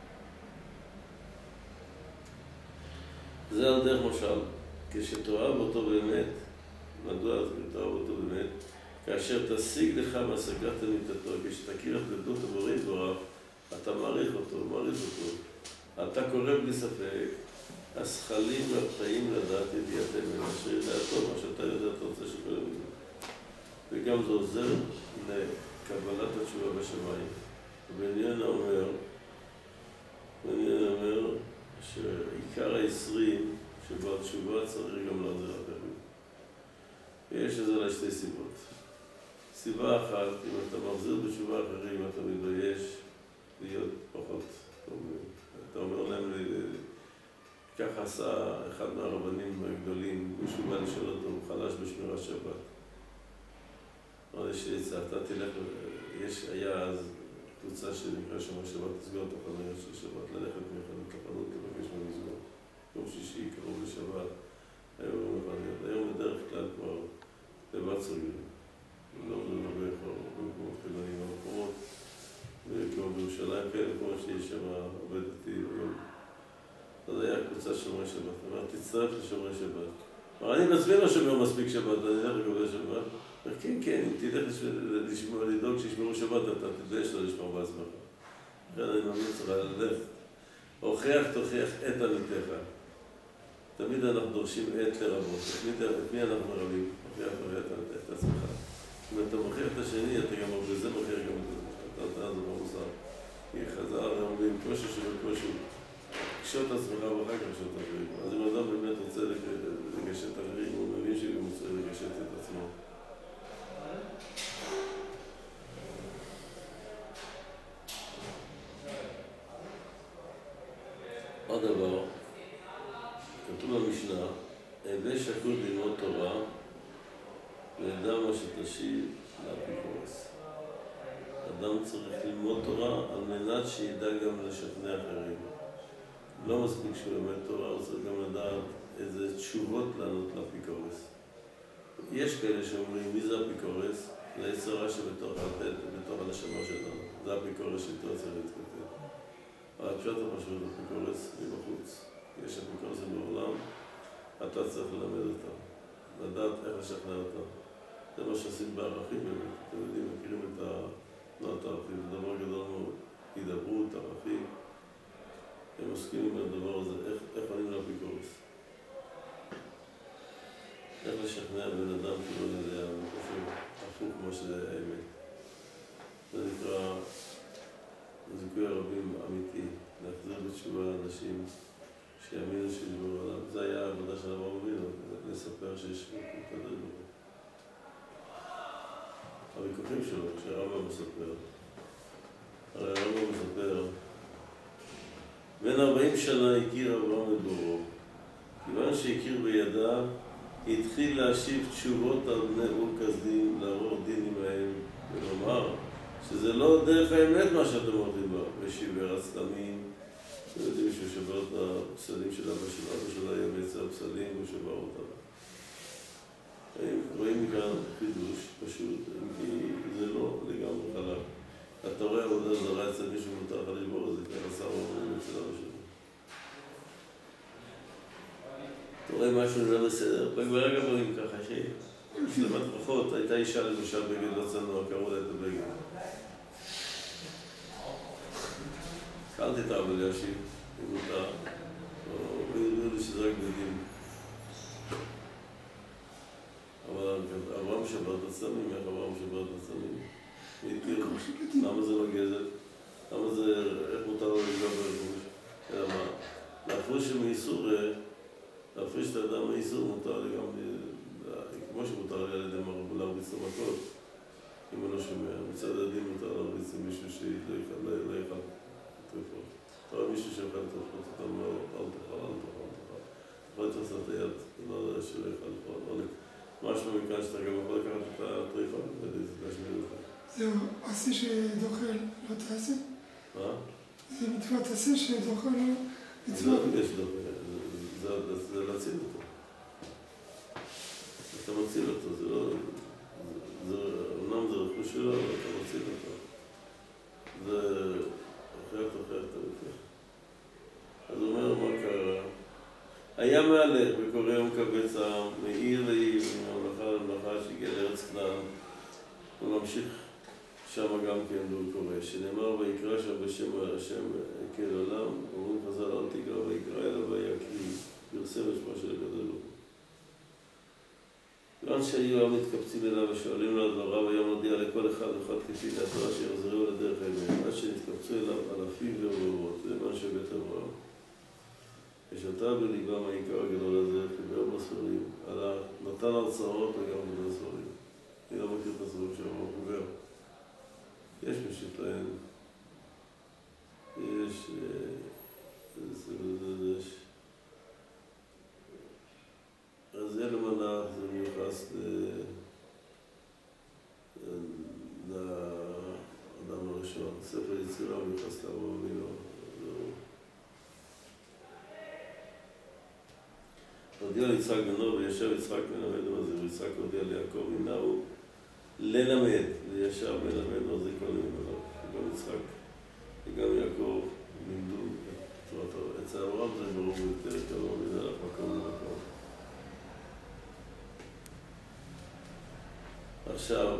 זה על דרך משל. כשתאהב אותו באמת, מדוע תאהב אותו באמת? כאשר תשיג לך מהשגת אמיתתו, כשתכיר את גדלות הבורא יתברך, אתה מעריך אותו, מעריך אותו. אתה קורא בלי ספק, השכלים והפתאים לדעת ידיעתם, אשר ידעתו, מה שאתה יודע, אתה רוצה שכולם ידעו. וגם זה עוזר לקבלת התשובה בשמיים. ובעניין אומר שעיקר העשרים שבו התשובה צריך גם לעזר אחרים. ויש לזה לה שתי סיבות. סיבה אחת, אם אתה מחזיר בתשובה אחרים, אתה מתבייש להיות פחות טוב. אתה אומר להם, ככה עשה אחד מהרבנים הגדולים, מישהו בא לשאול אותו, הוא חלש בשמירת שבת. אבל יש לי עצה, אתה תלך, היה אז קבוצה שנקרא שומרי שבת, תסגור את החנויות של שבת, ללכת מחנות לחנות, לבקש מהמסגור. יום שישי, קרוב לשבת, היום בדרך כלל כבר לבד סוגרים. לא מדבר כבר במקומות חילונים במקומות, וכמו בירושלים כאלה, כמו שיש שם עובדתי היום. אז היה קבוצה שומרי שבת, אמרתי, תצטרף לשומרי שבת. אבל אני בעצמי לא שומר מספיק שבת, אני אלך לגבי שבת. כן, כן, אם תלך לדאוג שישמרו שבת, אתה תתבייש לא לשמור בעצמך. לכן אני ממליץ לך ללכת. הוכיח תוכיח את עמיתך. תמיד אנחנו דורשים עת לרבות. את מי אנחנו מרבים? הוכיח תוכיח את עצמך. אם אתה מוכיח את השני, אתה גם בזה מוכיח גם את עצמך. אתה זה במוסר. כי חזר ואומרים, כושר שבכושר. קשות עצמך ואחר כך קשות אחרים. אז אם אדם באמת רוצה לגשת אחרים, הוא מבין שגם רוצה לגשת את עצמו. עוד דבר, כתוב במשנה, הווה שקול ללמוד תורה, וידע מה שתשיב לאפיקורס. אדם צריך ללמוד תורה על מנת שידע גם לשכנע אחרים. לא מספיק שהוא לומד תורה, הוא צריך גם לדעת איזה תשובות לענות לאפיקורס. יש כאלה שאומרים, מי זה אפיקורס? זה יצר רע שבתוך הנשמה שלנו. זה אפיקורס שאיתו צריך להתכתב. הפשט הפשוט, אפיקורס מבחוץ. יש אפיקורסים בעולם, אתה צריך ללמד אותם. לדעת איך לשכנע אותם. זה מה שעושים בערכים באמת. אתם יודעים, מכירים את תנועת הערכים, זה דבר גדול מאוד. הידברות, ערכים. הם עוסקים עם הדבר הזה, איך עונים לאפיקורס. איך לשכנע בן אדם כאילו לא יודע, אני חושב, הפוך כמו שזה האמת. זה נקרא זיכוי הרבים אמיתי, להחזיר בתשובה לאנשים שיאמינו שנשבור עליו. זה היה העבודה של אברהם אבינו, לספר שיש מתקדם בו. הוויכוחים שלו, כשהרמב"ם מספר, הרי הרמב"ם מספר, בן 40 שנה הכיר אברהם את בוראו. כיוון שהכיר בידה, התחיל להשיב תשובות על בני אור כסדים, לערוך דין עמהם, ולומר שזה לא דרך האמת מה שאתם אומרים בה, ושיבר הצלמים, אתם יודעים שהוא שבר את הפסלים של אבא שלו היה מייצר פסלים והוא שבר אותם. רואים כאן חידוש פשוט, כי זה לא לגמרי חלק. אתה רואה עבודה זרה אצל מישהו מותר לך לשבור את זה, כאן עשה אומרים אצל אבא שלו. אתה רואה משהו לא בסדר, ברגע רואים ככה שלמת ברכות, הייתה אישה למשל בגד לא צנוע, קראו לה את הבגד. שאלתי את הרב אלישיב, אם מותר, והסבירו לי שזה רק בגדים. אבל אברהם שבר את הצלמים, איך אברהם שבר את הצלמים? והתיר, למה זה לא גזל? למה זה, איך מותר לו לגוע ברכוש? אלא מה? להפריש מאיסור, להפריש את האדם מאיסור מותר לי גם, כמו שמותר לי על ידי מרבו להרביץ למכות, אם הוא לא שומע. מצד הדין מותר להרביץ עם מישהו שלא יאכל טרפות. אתה רואה מישהו שיוכל טרפות, אתה אומר, אל תאכל, אל תאכל, אל תאכל. יכול לתפוס את היד, לא יודע שלא יאכל טרפות. משהו מכאן שאתה גם יכול לקחת את הטריפה ולהשמיד אותך. זהו, עשי שדוכל לא תעשה? מה? זה מצוות עשי שדוכל לא מצוות. זה לא יש דוכל, זה להציל אותו. אתה מציל אותו, זה לא... אומנם זה רכוש שלו, אבל אתה מציל אותו. זה... אחרת, אז הוא אומר, מה קרה? היה מהלך וקורא ומקבץ העם, מעיר לעיר, מממלכה לממלכה שהגיע לארץ כנען. הוא ממשיך שם גם כן והוא קורא, שנאמר ויקרא שם בשם השם כאל עולם, אומרים חז"ל אל תקרא ויקרא אלא ויקריא, פרסם את שמו של הקדוש ברוך הוא. כיוון שהיו מתקבצים אליו ושואלים לו על דבריו, היה מודיע לכל אחד ואחד כפי דעתו אשר יחזרו לדרך האמת, עד שנתקבצו אליו אלפים ורבבות, למען שבית אברהם. ושתה בליבם העיקר הגדול הזה, חיבר בספרים, נתן הרצאות וגם בגלל ספרים. אני לא מכיר את הספרים שם, הוא חובר. יש מי שטוען, יש... אז זה למנח, זה מיוחס לאדם הראשון. ספר יצירה מיוחס לאברהם אבינו. הודיע ליצחק בנו וישב יצחק מלמד ומזהיר. יצחק הודיע ליעקב מנהו ללמד, וישב מלמד מחזיק כל ממנו. גם יצחק וגם יעקב לימדו את תורתו. אצל אברהם זה ברור יותר, כי אברהם מנהלך מקום למקום. עכשיו,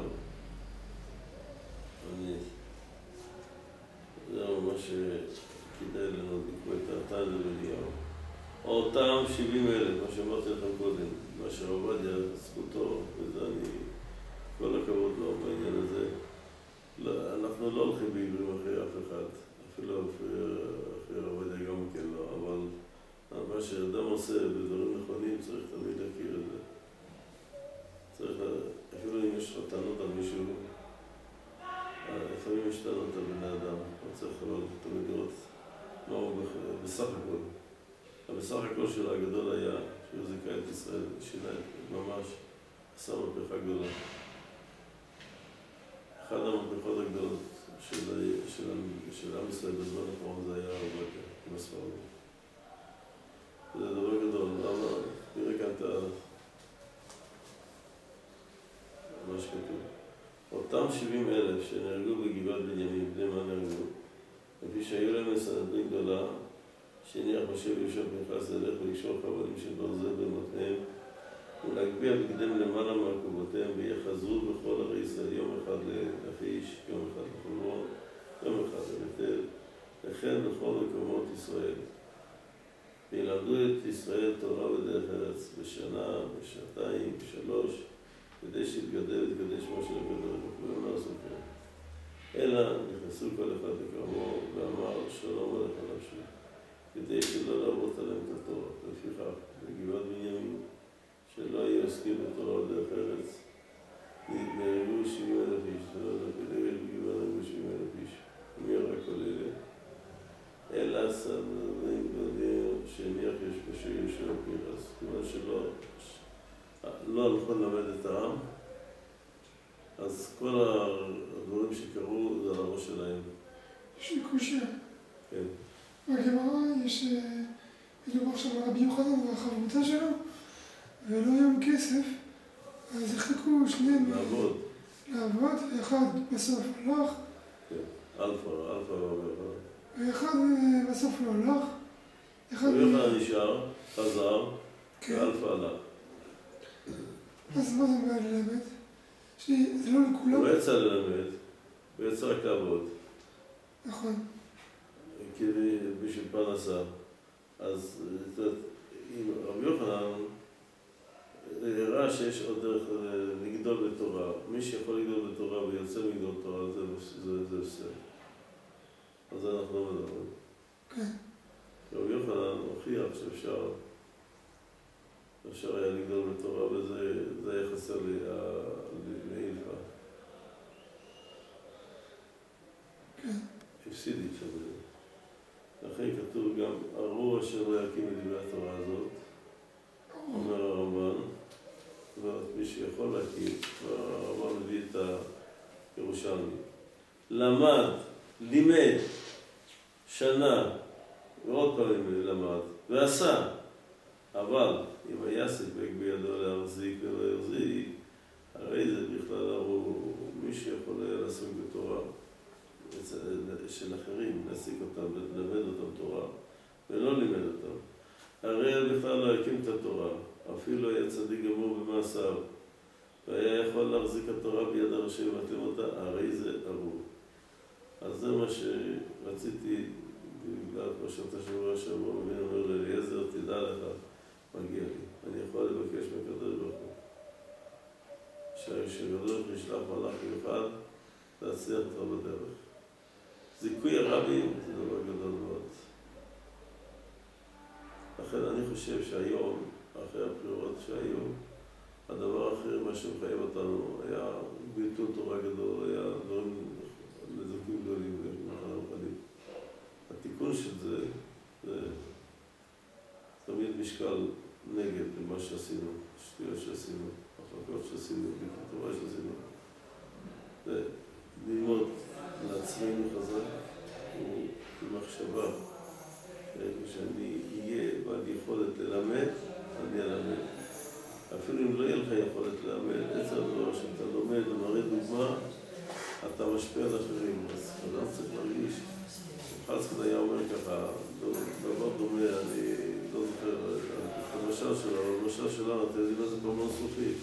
זהו מה שכדאי לנו לקרוא את התנא דאליהו. אותם 70,000, מה שאמרתי לכם קודם, מה שעובדיה, זכותו, וזה אני, כל הכבוד לו בעניין הזה. אנחנו לא הולכים בעברים אחרי אף אחד, אפילו אחרי עובדיה גם כן לא, אבל מה שאדם עושה בדברים נכונים צריך תמיד להכיר את זה. צריך, אפילו אם יש לך טענות על מישהו, לפעמים יש טענות על בני אדם, לא צריך תמיד לראות מה הוא בסך הכל. בסך הכל שלו הגדול היה שהוא זיכה את ישראל, שינה ממש, עשה מהפכה גדולה. אחת המהפכות הגדולות של עם ישראל בזמן האחרון זה היה עובדיה, עם הספרדים. זה דבר גדול, למה? נראה כאן את מה שכתוב. אותם 70,000 שנהרגו בגבעת בנימין, בני מה נהרגו, לפי שהיו להם סנהדרין גדולה, שהניח משה ויהושע פנחס ללך ולקשור חבלים של ברזל במותניהם ולהגביה בגדיהם למעלה מעקבותיהם ויחזרו בכל ערי ישראל יום אחד לאפיש, יום אחד לחברון, יום אחד לבית אל, וכן בכל מקומות ישראל. וילמדו את ישראל תורה בדרך ארץ בשנה, בשנתיים, בשלוש, כדי שיתגדל ותקדש שמו של הקדוש ברוך הוא, ולא עשו כן. אלא נכנסו כל אחד לכרמו ואמר שלום עליך נפשי. כדי שלא לעבוד עליהם את התורה. לפיכך, בגבעת בנימין, שלא יהיו עוסקים בתורה דרך ארץ, נהרגו 70,000 איש, שלא כדי בגבעת נהרגו 70,000 איש. מי רק כל אלה? אלא סנהדרין גדולים שהניח יהושע פנחס, כיוון שלא הלכו ללמד את העם, אז כל הדברים שקרו זה על הראש שלהם. יש לי קושיה. כן. בגמרא יש מדובר שם על רבי יוחנן והחברותא שלו, ולא היה להם כסף, אז החליקו שניהם לעבוד, ואחד בסוף הלך, כן, אלפא רבי יוחנן. ואחד בסוף לא הלך. רבי יוחנן נשאר, חזר, כן. ואלפא הלך. אז מה זה בעיה ללמד? זה לא לכולם? הוא לא יצא ללמד, הוא יצא רק לעבוד. נכון. כדי בשביל פרנסה. אז אם רבי יוחנן הראה שיש עוד דרך לגדול בתורה. מי שיכול לגדול בתורה ויוצא לגדול בתורה, זה בסדר. אז זה אנחנו לא מדברים. כן. רבי יוחנן הוכיח שאפשר היה לגדול בתורה, וזה היה חסר לי לאילפה. כן. הפסידי שם. לכן כתוב גם, ארור אשר לא יקים את דברי התורה הזאת, אומר הרמב"ן, ומי שיכול להקים, הרמב"ן מביא את הירושלמי. לימד, שנה, ועוד פעמים למד, ועשה. אבל אם היה ספק בידו להחזיק ולא יחזיק, הרי זה בכלל ארור, מי שיכול היה לעסוק בתורה של אחרים, להעסיק אותם, ללמד אותם תורה, ולא לימד אותם. הרי בכלל לא הקים את התורה, אפילו היה צדיק גמור במעשיו, והיה יכול להחזיק התורה ביד הראשי ולהתאים אותה, הרי זה ארור. אז זה מה שרציתי, בגלל פרשת השבוע שבוע, מבין אומר לאליעזר, תדע לך, מגיע לי. אני יכול לבקש מהקדוש ברוך הוא. שהקדוש ברוך הוא ישלח מלאך מיוחד, להצליח אותך בדרך. זיכוי הרבים זה דבר גדול מאוד. לכן אני חושב שהיום, אחרי הבחירות שהיו, הדבר האחר, מה שמחייב אותנו, היה ביטול תורה גדול, היה דברים נזקים גדולים ומחנה רוחנית. התיקון של זה תמיד משקל נגד למה שעשינו, שטויות שעשינו, החלקות שעשינו, ביטול תורה שעשינו. ללמוד לעצמנו חזק ומחשבה שאני אהיה בעל יכולת ללמד, אני אלמד. אפילו אם לא יהיה לך יכולת ללמד, עצר הדבר שאתה לומד ומראה דוגמה, אתה משפיע על אחרים. אז אדם צריך להרגיש. חזקאל היה אומר ככה, דבר דומה, אני לא זוכר את המשל שלו, אבל המשל שלנו, אתם יודעים מה זה פעמון זכוכית.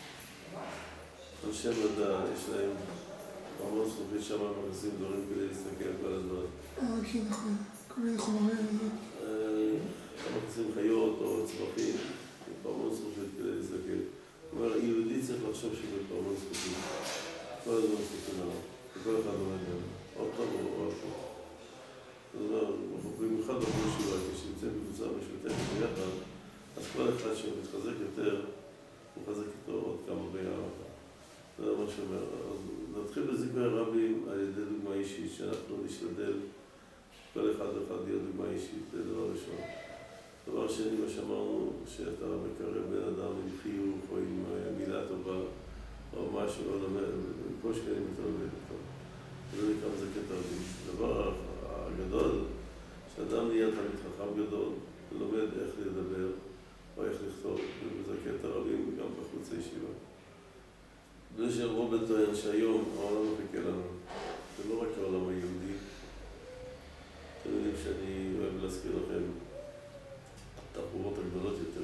אנשי מדע, יש להם פעמון זכוכית, שם הם מכניסים דברים כדי להסתכל כל הזמן. כן, נכון. כל מיני חומרים. הם מכניסים חיות או צמחים, פעמון זכוכית כדי להסתכל. הוא אומר, יהודי צריך לחשוב שזה פעמון זכוכית. כל הזמן זכוכית עליו, וכל אחד אומר גם, עוד פעם או עוד פעם. זאת אומרת, במיוחד בחור שיבה, כשנמצאים בקבוצה משותפת ביחד, אז כל אחד שמתחזק יותר, הוא מחזק איתו עוד כמה ביחד. זה מה שאומר. אז נתחיל בזיכוי הרבים על ידי דוגמה אישית, שאנחנו נשתדל כל אחד ואחד להיות דוגמה אישית, זה דבר ראשון. דבר שני, מה שאמרנו, שאתה מקרב בן אדם עם חיוך או עם מילה טובה, או משהו, או כל שקלים אתה לומד אותו. זה נקרא מזכה תרבים. הדבר הגדול, שאדם נהיה תמיד חכם גדול, לומד איך לדבר או איך לכתוב, ומזכה את הרבים גם בחוץ הישיבה. זה שרובן טוען שהיום העולם מחכה לנו, זה לא רק העולם היהודי. אתם יודעים שאני אוהב להזכיר לכם את התחבורות הגדולות יותר.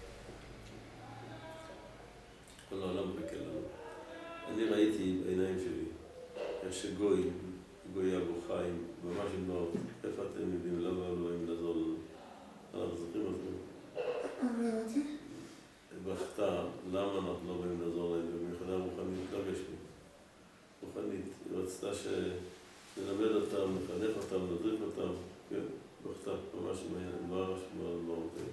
כל העולם מחכה לנו. אני ראיתי בעיניים שלי איך גוי אבו חיים, ממש עם נוער, איפה אתם יודעים למה לא הם לעזור לנו? אנחנו זוכרים על זה. לא הבנתי. בכתה, למה אנחנו לא באים לעזור להם? במיוחדה רוחנית, לא גשמית. רוחנית, היא רצתה שנלמד אותם, לחנך אותם, נדריך אותם, כן, בכתה, ממש ממש מרוקאים.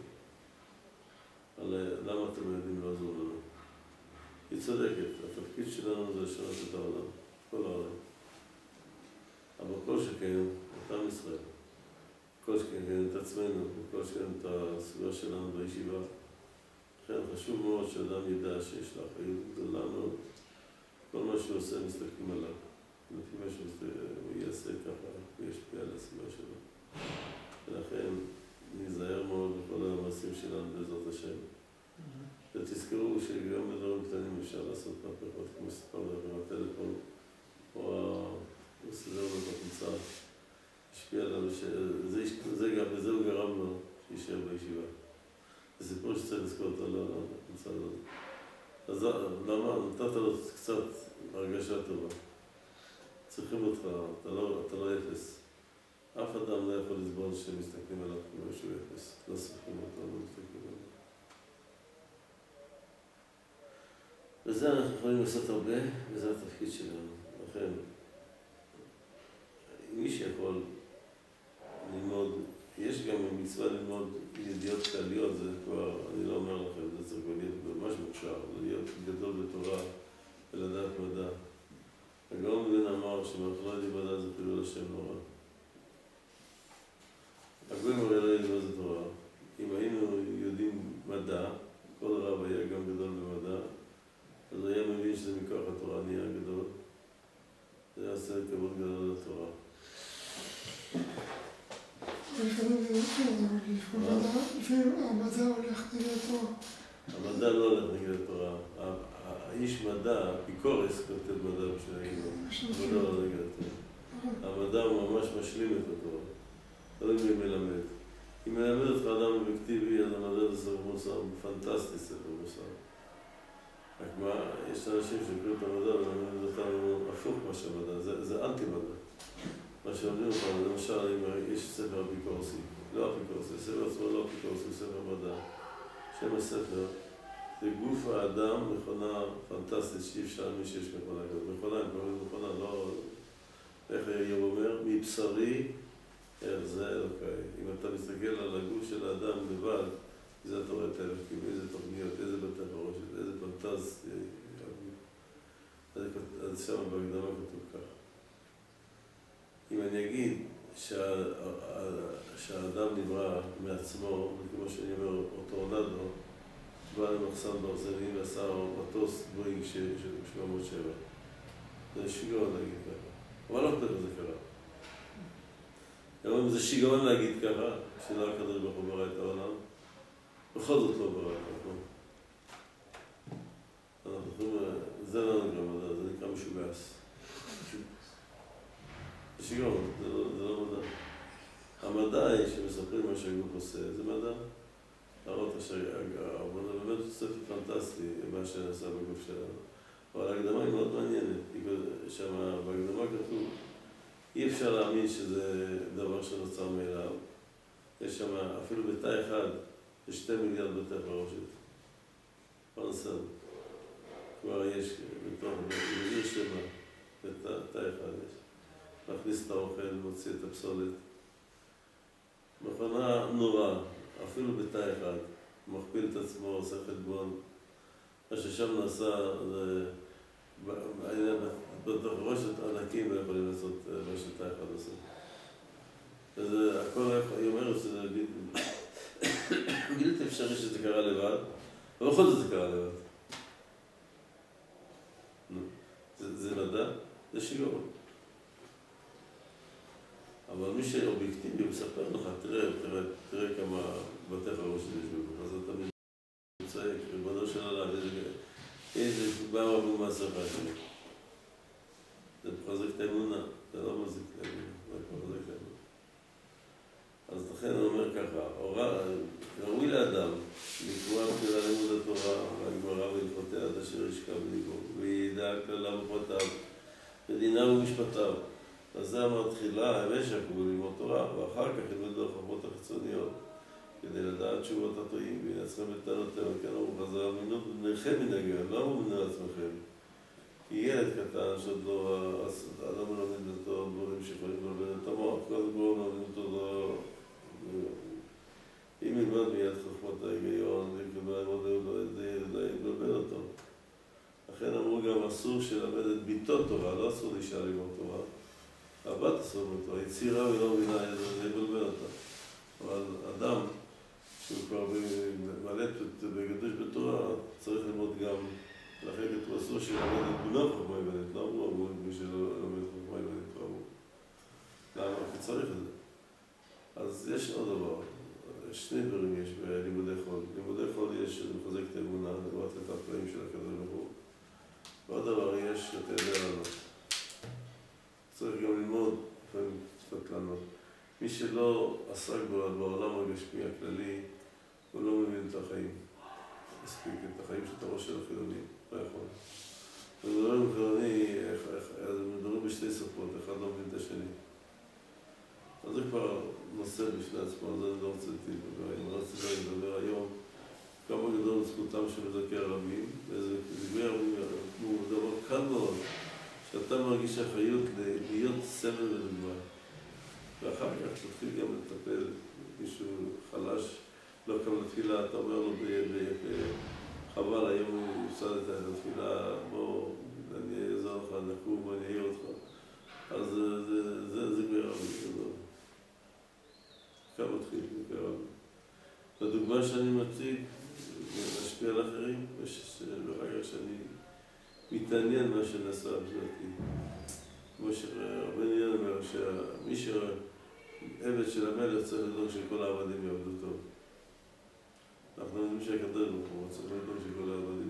למה אתם יודעים לעזור לנו? היא צודקת, התפקיד שלנו זה לשנות את העולם, כל העולם. אבל כל שכן, את עם ישראל, כל שכן את עצמנו, כל שכן את הסביבה שלנו בישיבה. לכן חשוב מאוד שאדם ידע שיש לה אחריות גדולה מאוד. כל מה שהוא עושה מסתכלים עליו. לפי מה שהוא יעשה ככה, הוא ישפיע על הסביבה שלו. ולכן נזהר מאוד בכל המעשים שלנו בעזרת השם. ותזכרו שגם בדברים קטנים אפשר לעשות מהפכות, כמו ספר לכם הטלפון, או הוא סידר לו את החולצה, השפיע עליו, בזה הוא גרם לו שישאר בישיבה. זה סיפור שצריך לזכור אותו על החולצה הזאת. אז למה? נתת לו קצת הרגשה טובה. צריכים אותך, אתה לא אפס. אף אדם לא יכול לסבול שמסתכלים עליו כמו שהוא אפס. לא צריכים אותו, לא מסתכלים עליו. וזה אנחנו יכולים לעשות הרבה, וזה התפקיד שלנו. לכן, מי שיכול ללמוד, יש גם מצווה ללמוד ידיעות כלליות, זה כבר, אני לא אומר לכם, זה צריך להיות ממש מוכשר, להיות גדול בתורה ולדעת מדע. הגאון מווילנה אמר שאנחנו לא יודעים מדע זה חילול השם נורא. הגויים הרי לא יודעים מה זה תורה. אם היינו יודעים מדע, כל רב היה גם גדול במדע, אז היה מבין שזה מכוח התורה נהיה גדול. זה היה עושה כבוד גדול לתורה. לפעמים המדע הולך נגד התורה. המדע לא הולך נגד התורה. האיש מדע, פיקורס כותב מדע בשביל האימא. המדע לא נגד התורה. המדע הוא ממש משלים את התורה. לא מי מלמד. אם מלמד אותך אדם אובייקטיבי, אז המדע זה ספר מוסר, פנטסטי ספר מוסר. רק מה, יש אנשים שקוראים את המדע ולמדים אותנו הפוך מה שהמדע, זה אנטי-מדע. מה שלומדים אותנו, למשל, אם יש ספר אפיקורסי, לא אפיקורסי, ספר עצמו לא אפיקורסי, ספר מדע. שם הספר זה גוף האדם, מכונה פנטסטית שאי אפשר מי שיש מכונה כזאת. מכונה, הם קוראים מכונה, לא... איך איוב אומר? מבשרי, זה אלוקאי. אם אתה מסתכל על הגוף של האדם לבד, איזה אתה רואה את האלוקים, איזה תוכניות, איזה בתי חרושת, איזה פנטז. אז שם בהקדמה כתוב ככה. אם אני אגיד שהאדם נברא מעצמו, כמו שאני אומר, אוטורנדו, בא למחסן ברזלים ועשה מטוס בוינג של 707. זה שיגעון להגיד ככה. אבל לא כתוב זה קרה. אומרים, זה שיגעון להגיד ככה, שלא הקדוש ברוך הוא ברא את העולם. בכל זאת לא ברא את העולם. אנחנו יכולים, זה לא נקרא מדע, זה נקרא משוגס. זה שיגעון, זה לא מדע. המדע שמספרים מה שהגוף עושה, זה מדע. להראות שהעבודה באמת ספר פנטסטי, מה שנעשה בגוף שלנו. אבל ההקדמה היא מאוד מעניינת, שם בהקדמה כתוב, אי אפשר להאמין שזה דבר שנוצר מאליו. יש שם אפילו בתא אחד, יש 2 מיליארד בתי חרושת. פרנסן. כבר יש, בתוך בעיר שלמה, בתא אחד יש. להכניס את האוכל, מוציא את הפסולת. מכונה נורא, אפילו בתא אחד. מכפיל את עצמו, עושה חלבון. מה ששם נעשה, זה... בתוך חרושת ענקים לא יכולים לעשות מה שתא אחד עושה. אז הכל, היא אומרת שזה בלתי אפשרי שזה קרה לבד, אבל בכל זאת זה קרה לבד. זה מדע, זה שיגעון. אבל מי שאובייקטיבי מספר לך, תראה כמה בתי חרושת יש בגוף, אז אתה מצייק, ריבונו של עולם, איזה בא רבו מעשרה שלי. זה מחזק את האמונה, זה לא מחזק את האמונה, זה מחזק את האמונה. אז לכן אני אומר ככה, ראוי לאדם לקבוע כלל לימוד התורה והגמרא והלכותיה עד אשר ישכב בליבו, וידע כלליו ופרטיו, ודיניו ומשפטיו. אז זה אמר תחילה, המשך הוא ללמוד תורה, ואחר כך ילמדו החוכמות החיצוניות, כדי לדעת תשובות הטועים, וינצחם בטענותיהם, וכן אמרו חז"ל, מינו בניכם מנהגיהם, לא אמרו מנהל עצמכם. כי ילד קטן שעוד לא, אדם מלמד אותו דברים שיכולים לבלבל את המוח, כל הדברים מלמדים אותו, אם ילמד מיד חוכמת ההיגיון, ויקבל ללמוד זה יבלבל אותו. לכן אמרו גם אסור שלמד את ביתו תורה, לא אסור לאישה ללמוד תורה. הבת אסור אותו, יצירה ולא מבינה, זה יבלבל אותה. אבל אדם שהוא כבר מלט בגדוש בתורה, צריך ללמוד גם לכן כתוב אסור שלמד את בנו חוכמה יבנת, לא אמרו מי שלא לומד חוכמה יבנת, לא אמרו. למה? כי צריך את זה. אז יש עוד דבר, 2 דברים יש בלימודי חול. לימודי חול יש מחזק את האמונה, לראות את הפלאים של הקדוש ברוך הוא. ועוד דבר יש, אתה יודע לנו. צריך גם ללמוד, לפעמים קצת לענות. מי שלא עסק בעולם הגשמי הכללי, הוא לא מבין את החיים. מספיק, את החיים שאתה רואה של החילונים, לא יכול. מדברים חילוני, אז מדברים בשתי שפות, אחד לא מבין את השני. אז זה כבר נושא בפני עצמו, אז אני לא רציתי לדבר, אם רציתי לדבר היום, כמה גדול זכותם של מזכי הרבים, וזה דבר כמו דבר קל מאוד, שאתה מרגיש אחריות להיות סמל ודוגמה. ואחר כך תתחיל גם לטפל מישהו חלש, לא קם לתפילה, אתה אומר לו חבל, היום הפסדת את התפילה, בוא, אני אעזור לך, נקום, אני אעיר אותך. אז זה כבר רבי. כאן מתחיל, זה כבר רבי. הדוגמה שאני מציג, להשפיע על אחרים, וברגע שאני מתעניין מה שנעשה בזאתי. כמו שרבן עניין אומר, שמי שעבד של המלך צריך לדאוג שכל העבדים יעבדו טוב. אנחנו יודעים שהקדוש ברוך הוא צריך לדאוג שכל העבדים